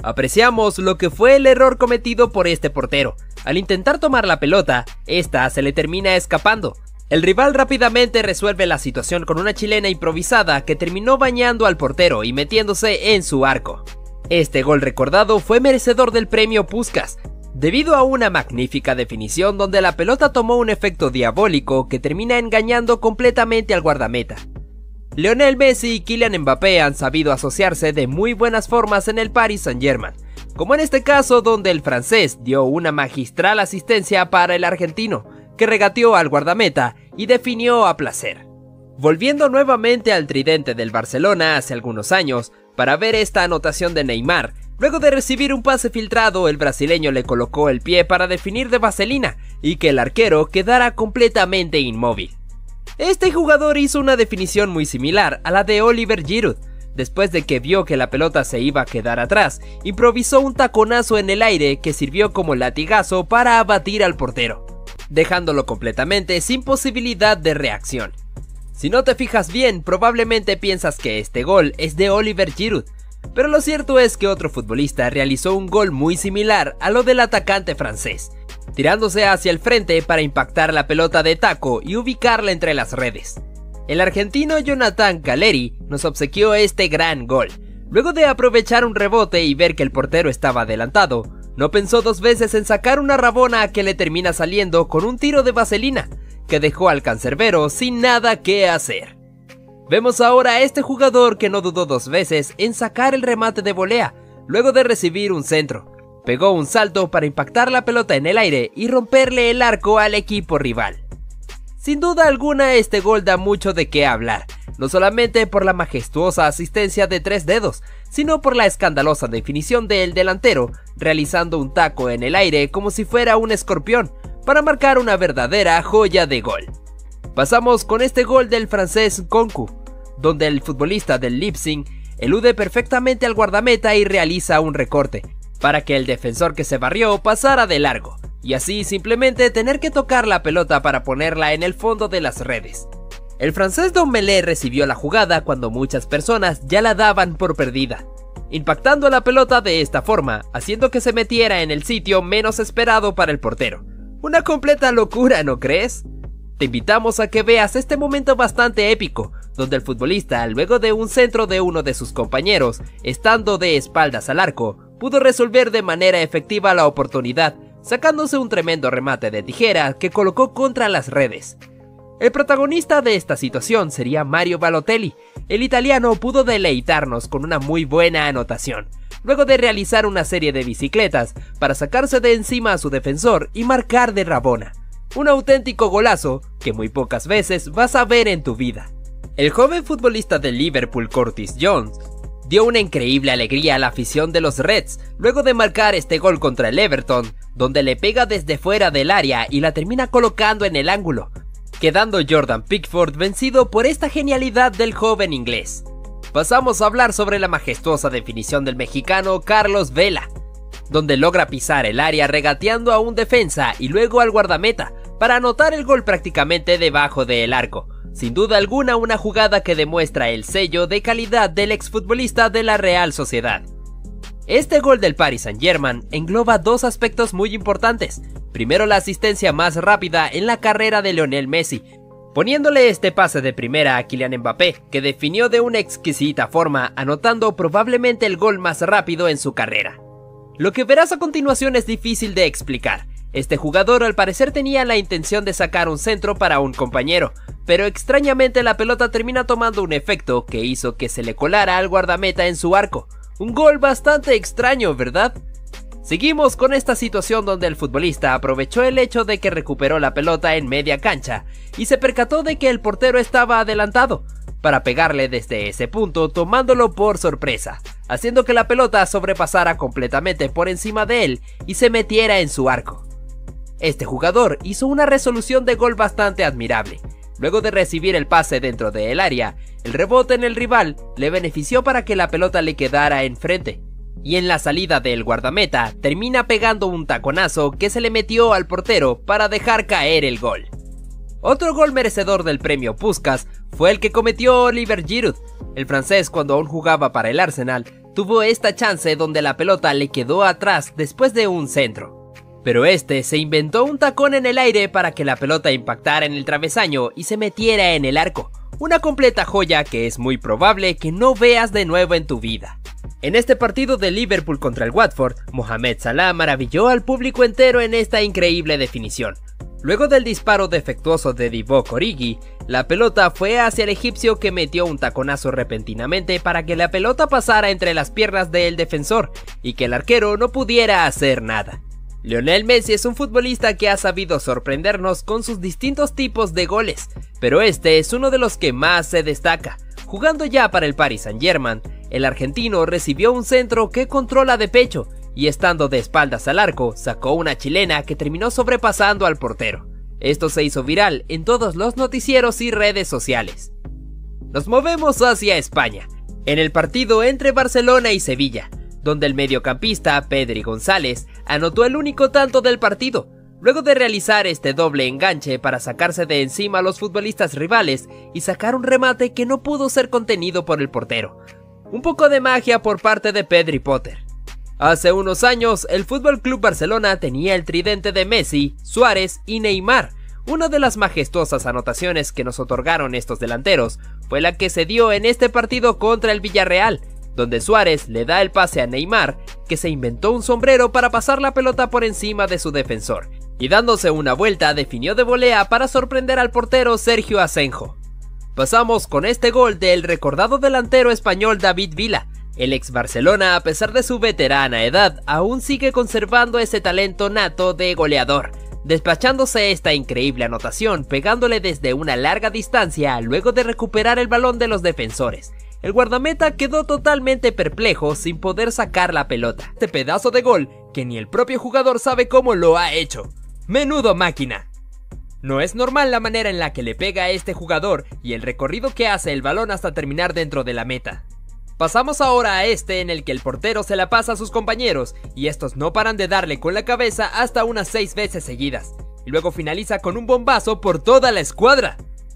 Apreciamos lo que fue el error cometido por este portero. Al intentar tomar la pelota, esta se le termina escapando. El rival rápidamente resuelve la situación con una chilena improvisada que terminó bañando al portero y metiéndose en su arco. Este gol recordado fue merecedor del premio Puskás, debido a una magnífica definición donde la pelota tomó un efecto diabólico que termina engañando completamente al guardameta. Lionel Messi y Kylian Mbappé han sabido asociarse de muy buenas formas en el Paris Saint-Germain, como en este caso donde el francés dio una magistral asistencia para el argentino, que regateó al guardameta y definió a placer. Volviendo nuevamente al tridente del Barcelona hace algunos años, para ver esta anotación de Neymar, luego de recibir un pase filtrado, el brasileño le colocó el pie para definir de vaselina y que el arquero quedara completamente inmóvil. Este jugador hizo una definición muy similar a la de Oliver Giroud. Después de que vio que la pelota se iba a quedar atrás, improvisó un taconazo en el aire que sirvió como latigazo para abatir al portero, dejándolo completamente sin posibilidad de reacción. Si no te fijas bien, probablemente piensas que este gol es de Oliver Giroud, pero lo cierto es que otro futbolista realizó un gol muy similar a lo del atacante francés, tirándose hacia el frente para impactar la pelota de taco y ubicarla entre las redes. El argentino Jonathan Calleri nos obsequió este gran gol. Luego de aprovechar un rebote y ver que el portero estaba adelantado, no pensó dos veces en sacar una rabona que le termina saliendo con un tiro de vaselina, que dejó al cancerbero sin nada que hacer. Vemos ahora a este jugador que no dudó dos veces en sacar el remate de volea, luego de recibir un centro. Pegó un salto para impactar la pelota en el aire y romperle el arco al equipo rival. Sin duda alguna este gol da mucho de qué hablar, no solamente por la majestuosa asistencia de tres dedos, sino por la escandalosa definición del delantero, realizando un taco en el aire como si fuera un escorpión, para marcar una verdadera joya de gol. Pasamos con este gol del francés Nkunku, donde el futbolista del Leipzig elude perfectamente al guardameta y realiza un recorte, para que el defensor que se barrió pasara de largo, y así simplemente tener que tocar la pelota para ponerla en el fondo de las redes. El francés Dombele recibió la jugada cuando muchas personas ya la daban por perdida, impactando la pelota de esta forma, haciendo que se metiera en el sitio menos esperado para el portero. Una completa locura, ¿no crees? Te invitamos a que veas este momento bastante épico, donde el futbolista, luego de un centro de uno de sus compañeros, estando de espaldas al arco, pudo resolver de manera efectiva la oportunidad, sacándose un tremendo remate de tijera que colocó contra las redes. El protagonista de esta situación sería Mario Balotelli. El italiano pudo deleitarnos con una muy buena anotación, luego de realizar una serie de bicicletas para sacarse de encima a su defensor y marcar de rabona. Un auténtico golazo que muy pocas veces vas a ver en tu vida. El joven futbolista del Liverpool Curtis Jones dio una increíble alegría a la afición de los Reds luego de marcar este gol contra el Everton, donde le pega desde fuera del área y la termina colocando en el ángulo, quedando Jordan Pickford vencido por esta genialidad del joven inglés. Pasamos a hablar sobre la majestuosa definición del mexicano Carlos Vela, donde logra pisar el área regateando a un defensa y luego al guardameta para anotar el gol prácticamente debajo del arco. Sin duda alguna una jugada que demuestra el sello de calidad del exfutbolista de la Real Sociedad. Este gol del Paris Saint-Germain engloba dos aspectos muy importantes. Primero, la asistencia más rápida en la carrera de Lionel Messi, poniéndole este pase de primera a Kylian Mbappé, que definió de una exquisita forma, anotando probablemente el gol más rápido en su carrera. Lo que verás a continuación es difícil de explicar. Este jugador al parecer tenía la intención de sacar un centro para un compañero, pero extrañamente la pelota termina tomando un efecto que hizo que se le colara al guardameta en su arco. Un gol bastante extraño, ¿verdad? Seguimos con esta situación donde el futbolista aprovechó el hecho de que recuperó la pelota en media cancha y se percató de que el portero estaba adelantado, para pegarle desde ese punto tomándolo por sorpresa, haciendo que la pelota sobrepasara completamente por encima de él y se metiera en su arco. Este jugador hizo una resolución de gol bastante admirable. Luego de recibir el pase dentro del área, el rebote en el rival le benefició para que la pelota le quedara enfrente, y en la salida del guardameta termina pegando un taconazo que se le metió al portero para dejar caer el gol. Otro gol merecedor del premio Puskás fue el que cometió Oliver Giroud. El francés, cuando aún jugaba para el Arsenal, tuvo esta chance donde la pelota le quedó atrás después de un centro. Pero este se inventó un tacón en el aire para que la pelota impactara en el travesaño y se metiera en el arco. Una completa joya que es muy probable que no veas de nuevo en tu vida. En este partido de Liverpool contra el Watford, Mohamed Salah maravilló al público entero en esta increíble definición. Luego del disparo defectuoso de Divock Origi, la pelota fue hacia el egipcio, que metió un taconazo repentinamente para que la pelota pasara entre las piernas del defensor y que el arquero no pudiera hacer nada. Lionel Messi es un futbolista que ha sabido sorprendernos con sus distintos tipos de goles, pero este es uno de los que más se destaca. Jugando ya para el Paris Saint-Germain, el argentino recibió un centro que controla de pecho y, estando de espaldas al arco, sacó una chilena que terminó sobrepasando al portero. Esto se hizo viral en todos los noticieros y redes sociales. Nos movemos hacia España, en el partido entre Barcelona y Sevilla, donde el mediocampista Pedri González anotó el único tanto del partido, luego de realizar este doble enganche para sacarse de encima a los futbolistas rivales y sacar un remate que no pudo ser contenido por el portero. Un poco de magia por parte de Pedri Potter. Hace unos años, el F C Barcelona tenía el tridente de Messi, Suárez y Neymar. Una de las majestuosas anotaciones que nos otorgaron estos delanteros fue la que se dio en este partido contra el Villarreal, donde Suárez le da el pase a Neymar, que se inventó un sombrero para pasar la pelota por encima de su defensor, y dándose una vuelta definió de volea para sorprender al portero Sergio Asenjo. Pasamos con este gol del recordado delantero español David Villa. El ex Barcelona, a pesar de su veterana edad, aún sigue conservando ese talento nato de goleador, despachándose esta increíble anotación pegándole desde una larga distancia luego de recuperar el balón de los defensores. El guardameta quedó totalmente perplejo sin poder sacar la pelota. Este pedazo de gol que ni el propio jugador sabe cómo lo ha hecho. ¡Menudo máquina! No es normal la manera en la que le pega a este jugador y el recorrido que hace el balón hasta terminar dentro de la meta. Pasamos ahora a este, en el que el portero se la pasa a sus compañeros y estos no paran de darle con la cabeza hasta unas seis veces seguidas, y luego finaliza con un bombazo por toda la escuadra.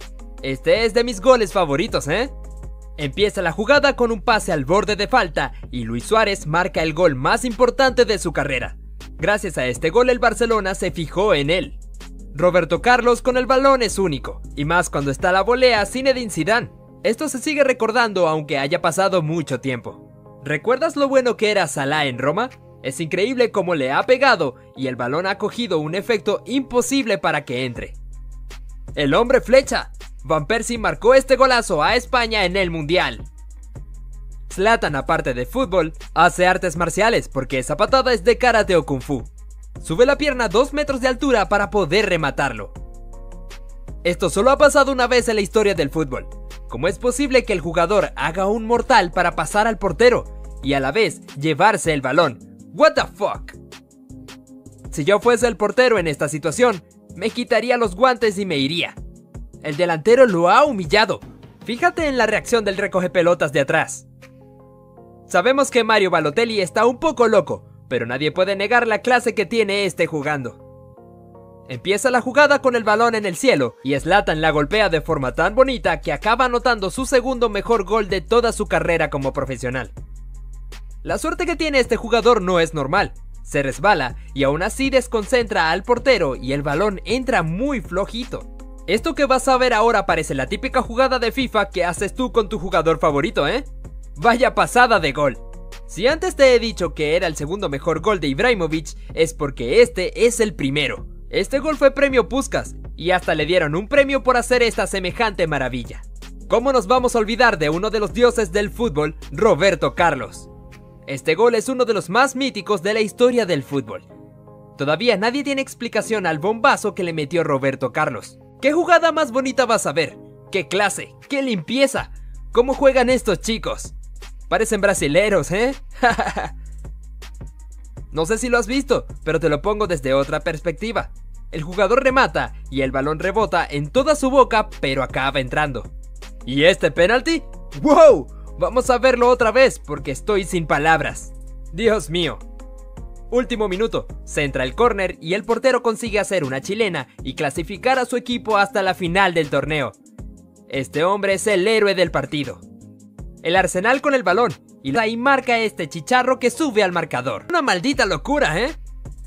Este es de mis goles favoritos, ¿eh? Empieza la jugada con un pase al borde de falta y Luis Suárez marca el gol más importante de su carrera. Gracias a este gol el Barcelona se fijó en él. Roberto Carlos con el balón es único, y más cuando está la volea Zinedine Zidane. Esto se sigue recordando aunque haya pasado mucho tiempo. ¿Recuerdas lo bueno que era Salah en Roma? Es increíble cómo le ha pegado y el balón ha cogido un efecto imposible para que entre. ¡El hombre flecha! Van Persie marcó este golazo a España en el Mundial. Zlatan, aparte de fútbol, hace artes marciales porque esa patada es de karate o kung fu. Sube la pierna a dos metros de altura para poder rematarlo. Esto solo ha pasado una vez en la historia del fútbol. ¿Cómo es posible que el jugador haga un mortal para pasar al portero y a la vez llevarse el balón? What the fuck? Si yo fuese el portero en esta situación, me quitaría los guantes y me iría. El delantero lo ha humillado. Fíjate en la reacción del recogepelotas de atrás. Sabemos que Mario Balotelli está un poco loco, pero nadie puede negar la clase que tiene este jugando. Empieza la jugada con el balón en el cielo y Zlatan la golpea de forma tan bonita que acaba anotando su segundo mejor gol de toda su carrera como profesional. La suerte que tiene este jugador no es normal. Se resbala y aún así desconcentra al portero y el balón entra muy flojito. Esto que vas a ver ahora parece la típica jugada de FIFA que haces tú con tu jugador favorito, ¿eh? Vaya pasada de gol. Si antes te he dicho que era el segundo mejor gol de Ibrahimovic, es porque este es el primero. Este gol fue premio Puskás y hasta le dieron un premio por hacer esta semejante maravilla. ¿Cómo nos vamos a olvidar de uno de los dioses del fútbol, Roberto Carlos? Este gol es uno de los más míticos de la historia del fútbol. Todavía nadie tiene explicación al bombazo que le metió Roberto Carlos. ¿Qué jugada más bonita vas a ver? ¡Qué clase! ¡Qué limpieza! ¿Cómo juegan estos chicos? Parecen brasileros, ¿eh? No sé si lo has visto, pero te lo pongo desde otra perspectiva. El jugador remata y el balón rebota en toda su boca, pero acaba entrando. ¿Y este penalti? ¡Wow! Vamos a verlo otra vez porque estoy sin palabras. Dios mío. Último minuto, centra el córner y el portero consigue hacer una chilena y clasificar a su equipo hasta la final del torneo. Este hombre es el héroe del partido. El Arsenal con el balón y ahí marca este chicharro que sube al marcador. Una maldita locura, ¿eh?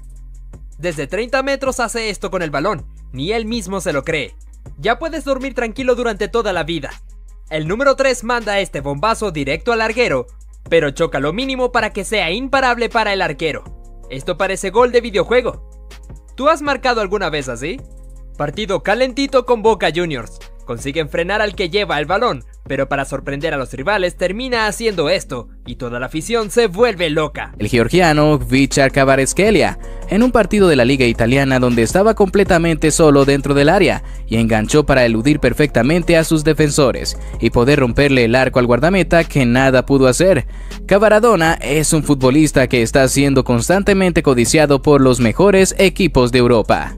Desde treinta metros hace esto con el balón, ni él mismo se lo cree. Ya puedes dormir tranquilo durante toda la vida. El número tres manda este bombazo directo al larguero, pero choca lo mínimo para que sea imparable para el arquero. Esto parece gol de videojuego. ¿Tú has marcado alguna vez así? Partido calentito con Boca Juniors. Consiguen frenar al que lleva el balón, pero para sorprender a los rivales termina haciendo esto, y toda la afición se vuelve loca. El georgiano Vichar Kvaratskhelia, en un partido de la liga italiana donde estaba completamente solo dentro del área, y enganchó para eludir perfectamente a sus defensores, y poder romperle el arco al guardameta que nada pudo hacer. Kvaradona es un futbolista que está siendo constantemente codiciado por los mejores equipos de Europa.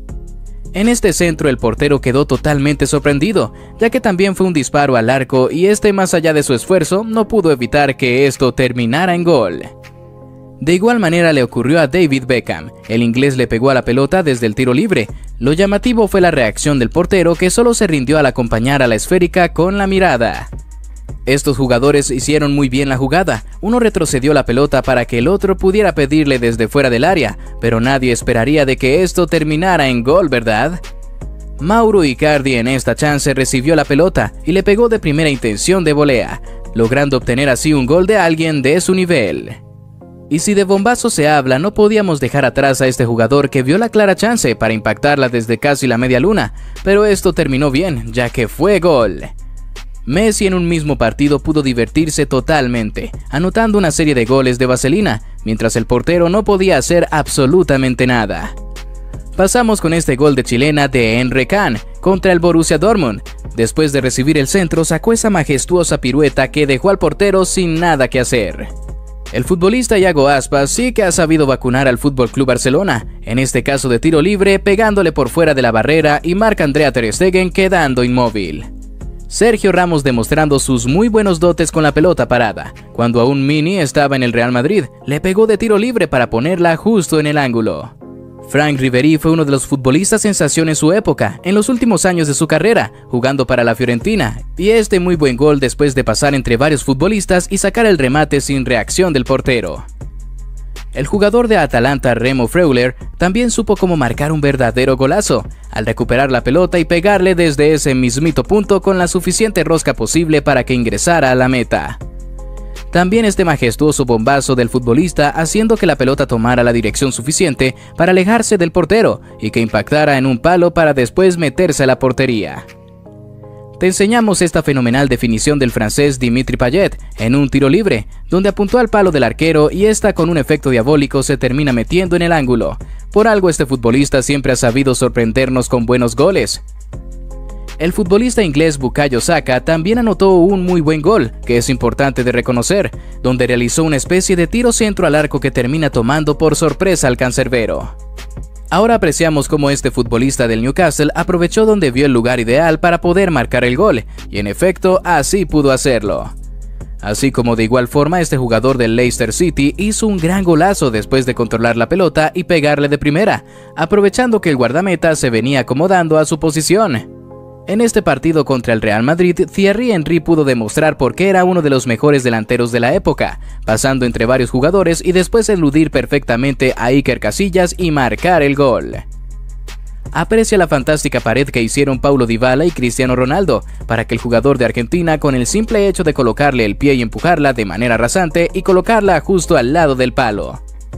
En este centro el portero quedó totalmente sorprendido, ya que también fue un disparo al arco y este, más allá de su esfuerzo, no pudo evitar que esto terminara en gol. De igual manera le ocurrió a David Beckham. El inglés le pegó a la pelota desde el tiro libre. Lo llamativo fue la reacción del portero, que solo se rindió al acompañar a la esférica con la mirada. Estos jugadores hicieron muy bien la jugada. Uno retrocedió la pelota para que el otro pudiera pedirle desde fuera del área, pero nadie esperaría de que esto terminara en gol, ¿verdad? Mauro Icardi en esta chance recibió la pelota y le pegó de primera intención de volea, logrando obtener así un gol de alguien de su nivel. Y si de bombazo se habla, no podíamos dejar atrás a este jugador que vio la clara chance para impactarla desde casi la media luna, pero esto terminó bien, ya que fue gol. Messi en un mismo partido pudo divertirse totalmente, anotando una serie de goles de vaselina, mientras el portero no podía hacer absolutamente nada. Pasamos con este gol de chilena de Emre Can contra el Borussia Dortmund. Después de recibir el centro, sacó esa majestuosa pirueta que dejó al portero sin nada que hacer. El futbolista Iago Aspas sí que ha sabido vacunar al F C Barcelona, en este caso de tiro libre, pegándole por fuera de la barrera y Marc-André ter Stegen quedando inmóvil. Sergio Ramos demostrando sus muy buenos dotes con la pelota parada. Cuando aún Mini estaba en el Real Madrid, le pegó de tiro libre para ponerla justo en el ángulo. Franck Ribéry fue uno de los futbolistas sensación en su época, en los últimos años de su carrera, jugando para la Fiorentina, y este muy buen gol después de pasar entre varios futbolistas y sacar el remate sin reacción del portero. El jugador de Atalanta, Remo Freuler, también supo cómo marcar un verdadero golazo, al recuperar la pelota y pegarle desde ese mismito punto con la suficiente rosca posible para que ingresara a la meta. También este majestuoso bombazo del futbolista haciendo que la pelota tomara la dirección suficiente para alejarse del portero y que impactara en un palo para después meterse a la portería. Te enseñamos esta fenomenal definición del francés Dimitri Payet en un tiro libre, donde apuntó al palo del arquero y esta con un efecto diabólico se termina metiendo en el ángulo. Por algo este futbolista siempre ha sabido sorprendernos con buenos goles. El futbolista inglés Bukayo Saka también anotó un muy buen gol, que es importante de reconocer, donde realizó una especie de tiro centro al arco que termina tomando por sorpresa al cancerbero. Ahora apreciamos cómo este futbolista del Newcastle aprovechó donde vio el lugar ideal para poder marcar el gol, y en efecto así pudo hacerlo. Así como de igual forma este jugador del Leicester City hizo un gran golazo después de controlar la pelota y pegarle de primera, aprovechando que el guardameta se venía acomodando a su posición. En este partido contra el Real Madrid, Thierry Henry pudo demostrar por qué era uno de los mejores delanteros de la época, pasando entre varios jugadores y después eludir perfectamente a Iker Casillas y marcar el gol. Aprecia la fantástica pared que hicieron Paulo Dybala y Cristiano Ronaldo, para que el jugador de Argentina, con el simple hecho de colocarle el pie y empujarla de manera rasante y colocarla justo al lado del palo.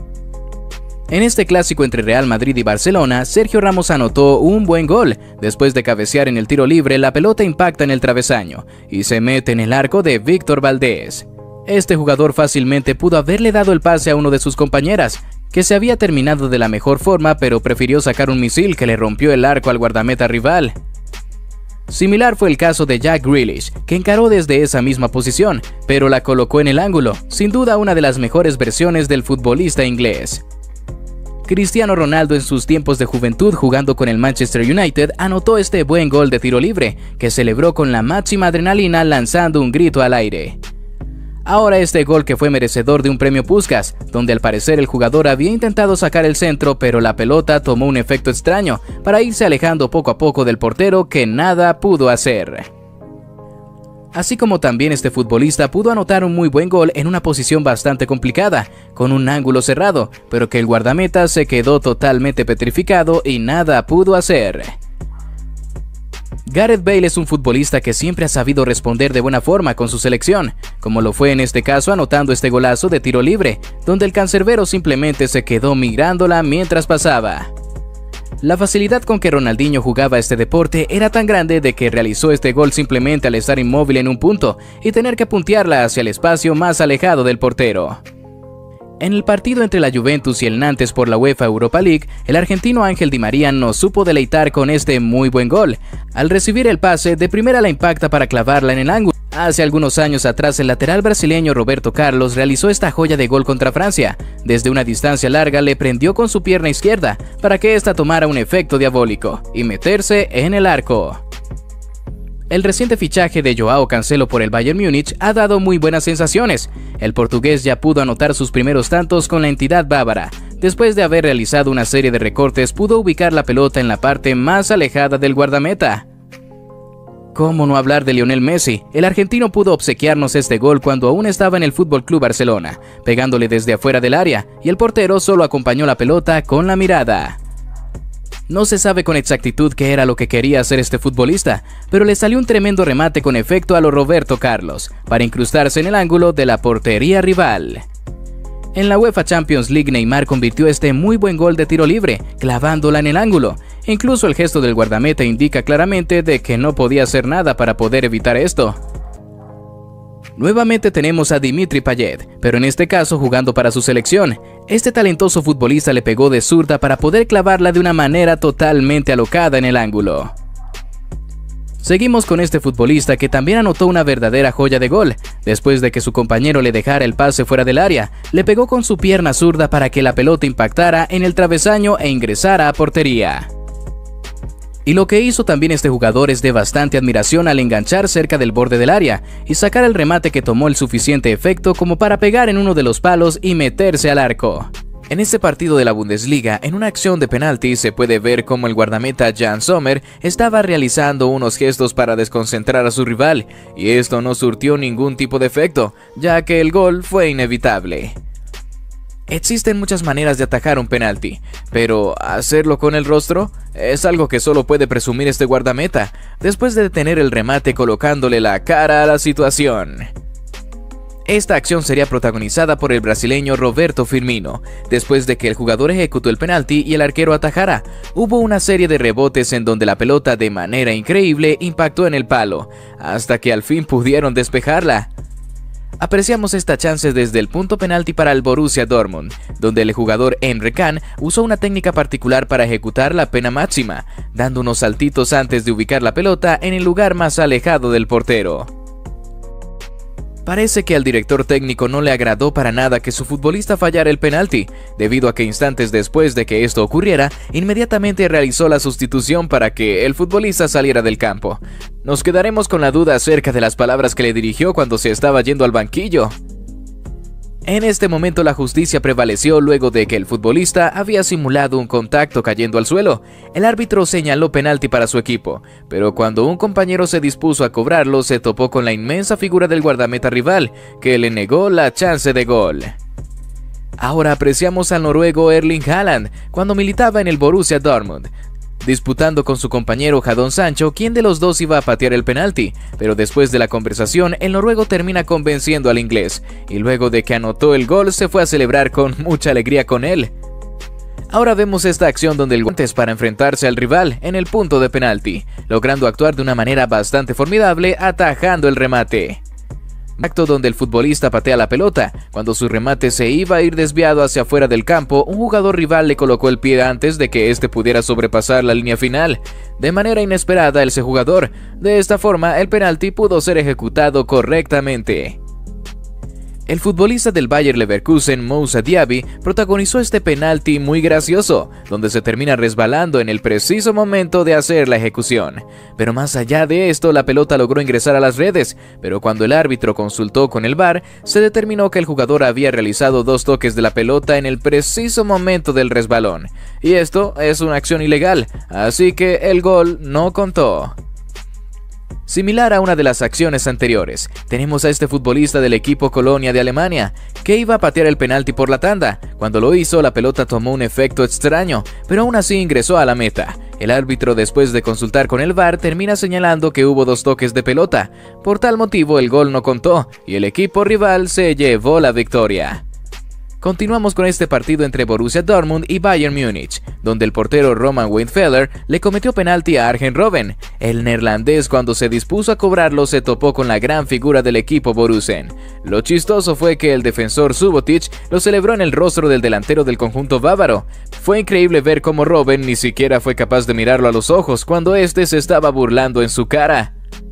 En este clásico entre Real Madrid y Barcelona, Sergio Ramos anotó un buen gol. Después de cabecear en el tiro libre, la pelota impacta en el travesaño y se mete en el arco de Víctor Valdés. Este jugador fácilmente pudo haberle dado el pase a uno de sus compañeras, que se había terminado de la mejor forma, pero prefirió sacar un misil que le rompió el arco al guardameta rival. Similar fue el caso de Jack Grealish, que encaró desde esa misma posición, pero la colocó en el ángulo, sin duda una de las mejores versiones del futbolista inglés. Cristiano Ronaldo en sus tiempos de juventud jugando con el Manchester United anotó este buen gol de tiro libre, que celebró con la máxima adrenalina lanzando un grito al aire. Ahora este gol que fue merecedor de un premio Puskás, donde al parecer el jugador había intentado sacar el centro pero la pelota tomó un efecto extraño para irse alejando poco a poco del portero que nada pudo hacer. Así como también este futbolista pudo anotar un muy buen gol en una posición bastante complicada, con un ángulo cerrado, pero que el guardameta se quedó totalmente petrificado y nada pudo hacer. Gareth Bale es un futbolista que siempre ha sabido responder de buena forma con su selección, como lo fue en este caso anotando este golazo de tiro libre, donde el cancerbero simplemente se quedó mirándola mientras pasaba. La facilidad con que Ronaldinho jugaba este deporte era tan grande de que realizó este gol simplemente al estar inmóvil en un punto y tener que puntearla hacia el espacio más alejado del portero. En el partido entre la Juventus y el Nantes por la UEFA Europa League, el argentino Ángel Di María nos supo deleitar con este muy buen gol. Al recibir el pase, de primera la impacta para clavarla en el ángulo. Hace algunos años atrás, el lateral brasileño Roberto Carlos realizó esta joya de gol contra Francia. Desde una distancia larga le prendió con su pierna izquierda para que ésta tomara un efecto diabólico y meterse en el arco. El reciente fichaje de Joao Cancelo por el Bayern Múnich ha dado muy buenas sensaciones. El portugués ya pudo anotar sus primeros tantos con la entidad bávara. Después de haber realizado una serie de recortes, pudo ubicar la pelota en la parte más alejada del guardameta. ¿Cómo no hablar de Lionel Messi? El argentino pudo obsequiarnos este gol cuando aún estaba en el F C Barcelona, pegándole desde afuera del área, y el portero solo acompañó la pelota con la mirada. No se sabe con exactitud qué era lo que quería hacer este futbolista, pero le salió un tremendo remate con efecto a lo Roberto Carlos, para incrustarse en el ángulo de la portería rival. En la UEFA Champions League, Neymar convirtió este muy buen gol de tiro libre, clavándola en el ángulo. Incluso el gesto del guardameta indica claramente de que no podía hacer nada para poder evitar esto. Nuevamente tenemos a Dimitri Payet, pero en este caso jugando para su selección. Este talentoso futbolista le pegó de zurda para poder clavarla de una manera totalmente alocada en el ángulo. Seguimos con este futbolista que también anotó una verdadera joya de gol. Después de que su compañero le dejara el pase fuera del área, le pegó con su pierna zurda para que la pelota impactara en el travesaño e ingresara a portería. Y lo que hizo también este jugador es de bastante admiración al enganchar cerca del borde del área y sacar el remate que tomó el suficiente efecto como para pegar en uno de los palos y meterse al arco. En este partido de la Bundesliga, en una acción de penalti, se puede ver cómo el guardameta Jan Sommer estaba realizando unos gestos para desconcentrar a su rival, y esto no surtió ningún tipo de efecto, ya que el gol fue inevitable. Existen muchas maneras de atajar un penalti, pero hacerlo con el rostro es algo que solo puede presumir este guardameta, después de detener el remate colocándole la cara a la situación. Esta acción sería protagonizada por el brasileño Roberto Firmino. Después de que el jugador ejecutó el penalti y el arquero atajara, hubo una serie de rebotes en donde la pelota de manera increíble impactó en el palo, hasta que al fin pudieron despejarla. Apreciamos esta chance desde el punto penalti para el Borussia Dortmund, donde el jugador Emre Can usó una técnica particular para ejecutar la pena máxima, dando unos saltitos antes de ubicar la pelota en el lugar más alejado del portero. Parece que al director técnico no le agradó para nada que su futbolista fallara el penalti, debido a que instantes después de que esto ocurriera, inmediatamente realizó la sustitución para que el futbolista saliera del campo. Nos quedaremos con la duda acerca de las palabras que le dirigió cuando se estaba yendo al banquillo. En este momento la justicia prevaleció luego de que el futbolista había simulado un contacto cayendo al suelo. El árbitro señaló penalti para su equipo, pero cuando un compañero se dispuso a cobrarlo se topó con la inmensa figura del guardameta rival, que le negó la chance de gol. Ahora apreciamos al noruego Erling Haaland cuando militaba en el Borussia Dortmund, disputando con su compañero Jadon Sancho quién de los dos iba a patear el penalti, pero después de la conversación el noruego termina convenciendo al inglés, y luego de que anotó el gol se fue a celebrar con mucha alegría con él. Ahora vemos esta acción donde el guante es para enfrentarse al rival en el punto de penalti, logrando actuar de una manera bastante formidable atajando el remate. Acto donde el futbolista patea la pelota. Cuando su remate se iba a ir desviado hacia afuera del campo, un jugador rival le colocó el pie antes de que éste pudiera sobrepasar la línea final. De manera inesperada ese jugador. De esta forma, el penalti pudo ser ejecutado correctamente. El futbolista del Bayer Leverkusen, Moussa Diaby, protagonizó este penalti muy gracioso, donde se termina resbalando en el preciso momento de hacer la ejecución. Pero más allá de esto, la pelota logró ingresar a las redes, pero cuando el árbitro consultó con el V A R, se determinó que el jugador había realizado dos toques de la pelota en el preciso momento del resbalón. Y esto es una acción ilegal, así que el gol no contó. Similar a una de las acciones anteriores, tenemos a este futbolista del equipo Colonia de Alemania, que iba a patear el penalti por la tanda. Cuando lo hizo, la pelota tomó un efecto extraño, pero aún así ingresó a la meta. El árbitro, después de consultar con el V A R, termina señalando que hubo dos toques de pelota. Por tal motivo, el gol no contó, y el equipo rival se llevó la victoria. Continuamos con este partido entre Borussia Dortmund y Bayern Múnich, donde el portero Roman Weidenfeller le cometió penalti a Arjen Robben. El neerlandés, cuando se dispuso a cobrarlo, se topó con la gran figura del equipo Borussen. Lo chistoso fue que el defensor Subotic lo celebró en el rostro del delantero del conjunto bávaro. Fue increíble ver cómo Robben ni siquiera fue capaz de mirarlo a los ojos cuando este se estaba burlando en su cara.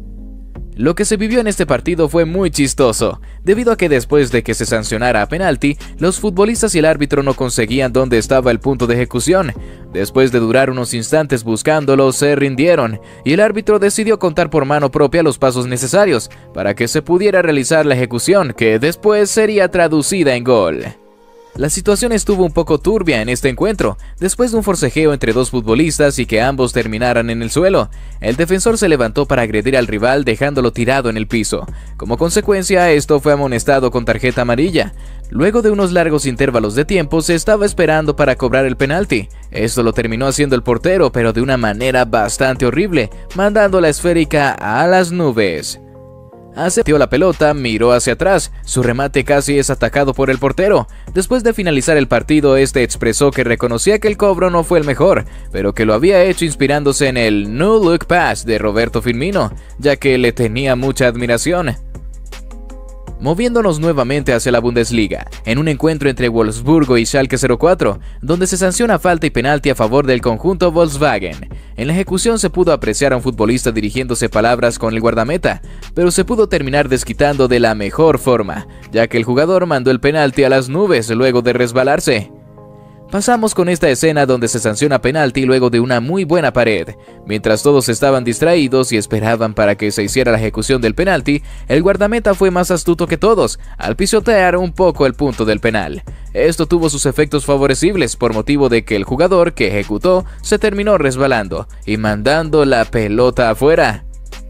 Lo que se vivió en este partido fue muy chistoso, debido a que después de que se sancionara a penalti, los futbolistas y el árbitro no conseguían dónde estaba el punto de ejecución. Después de durar unos instantes buscándolo, se rindieron, y el árbitro decidió contar por mano propia los pasos necesarios para que se pudiera realizar la ejecución, que después sería traducida en gol. La situación estuvo un poco turbia en este encuentro, después de un forcejeo entre dos futbolistas y que ambos terminaran en el suelo. El defensor se levantó para agredir al rival dejándolo tirado en el piso. Como consecuencia, esto fue amonestado con tarjeta amarilla. Luego de unos largos intervalos de tiempo, se estaba esperando para cobrar el penalti. Esto lo terminó haciendo el portero, pero de una manera bastante horrible, mandando la esférica a las nubes. Aceptó la pelota, miró hacia atrás, su remate casi es atacado por el portero. Después de finalizar el partido, este expresó que reconocía que el cobro no fue el mejor, pero que lo había hecho inspirándose en el No Look Pass de Roberto Firmino, ya que le tenía mucha admiración. Moviéndonos nuevamente hacia la Bundesliga, en un encuentro entre Wolfsburgo y Schalke cero cuatro, donde se sanciona falta y penalti a favor del conjunto Volkswagen. En la ejecución se pudo apreciar a un futbolista dirigiéndose palabras con el guardameta, pero se pudo terminar desquitando de la mejor forma, ya que el jugador mandó el penalti a las nubes luego de resbalarse. Pasamos con esta escena donde se sanciona penalti luego de una muy buena pared. Mientras todos estaban distraídos y esperaban para que se hiciera la ejecución del penalti, el guardameta fue más astuto que todos, al pisotear un poco el punto del penal. Esto tuvo sus efectos favorecibles por motivo de que el jugador que ejecutó se terminó resbalando y mandando la pelota afuera.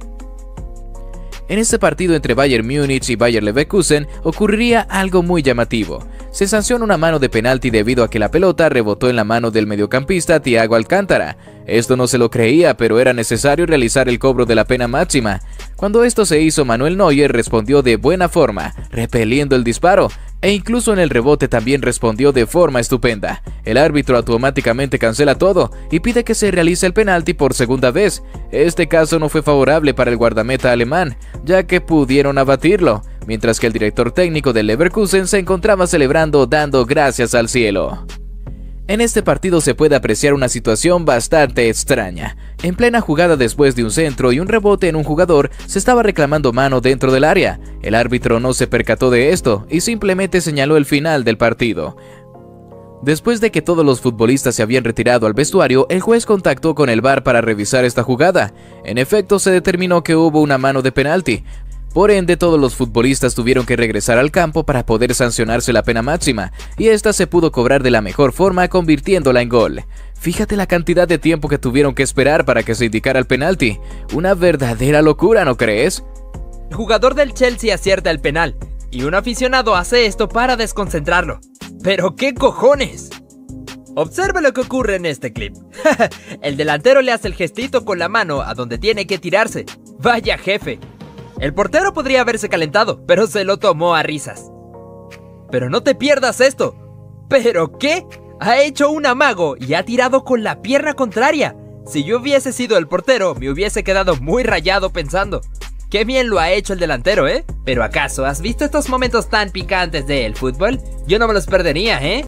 En este partido entre Bayern Múnich y Bayer Leverkusen ocurriría algo muy llamativo. Se sanciona una mano de penalti debido a que la pelota rebotó en la mano del mediocampista Thiago Alcántara. Esto no se lo creía, pero era necesario realizar el cobro de la pena máxima. Cuando esto se hizo, Manuel Neuer respondió de buena forma, repeliendo el disparo, e incluso en el rebote también respondió de forma estupenda. El árbitro automáticamente cancela todo y pide que se realice el penalti por segunda vez. Este caso no fue favorable para el guardameta alemán, ya que pudieron abatirlo, mientras que el director técnico del Leverkusen se encontraba celebrando dando gracias al cielo. En este partido se puede apreciar una situación bastante extraña. En plena jugada después de un centro y un rebote en un jugador, se estaba reclamando mano dentro del área. El árbitro no se percató de esto y simplemente señaló el final del partido. Después de que todos los futbolistas se habían retirado al vestuario, el juez contactó con el V A R para revisar esta jugada. En efecto, se determinó que hubo una mano de penalti. Por ende, todos los futbolistas tuvieron que regresar al campo para poder sancionarse la pena máxima, y esta se pudo cobrar de la mejor forma convirtiéndola en gol. Fíjate la cantidad de tiempo que tuvieron que esperar para que se indicara el penalti. Una verdadera locura, ¿no crees? El jugador del Chelsea acierta el penal, y un aficionado hace esto para desconcentrarlo. ¿Pero qué cojones? Observe lo que ocurre en este clip. El delantero le hace el gestito con la mano a donde tiene que tirarse. Vaya jefe. El portero podría haberse calentado, pero se lo tomó a risas. Pero no te pierdas esto. ¿Pero qué? Ha hecho un amago y ha tirado con la pierna contraria. Si yo hubiese sido el portero, me hubiese quedado muy rayado pensando: qué bien lo ha hecho el delantero, ¿eh? Pero ¿acaso has visto estos momentos tan picantes del fútbol? Yo no me los perdería, ¿eh?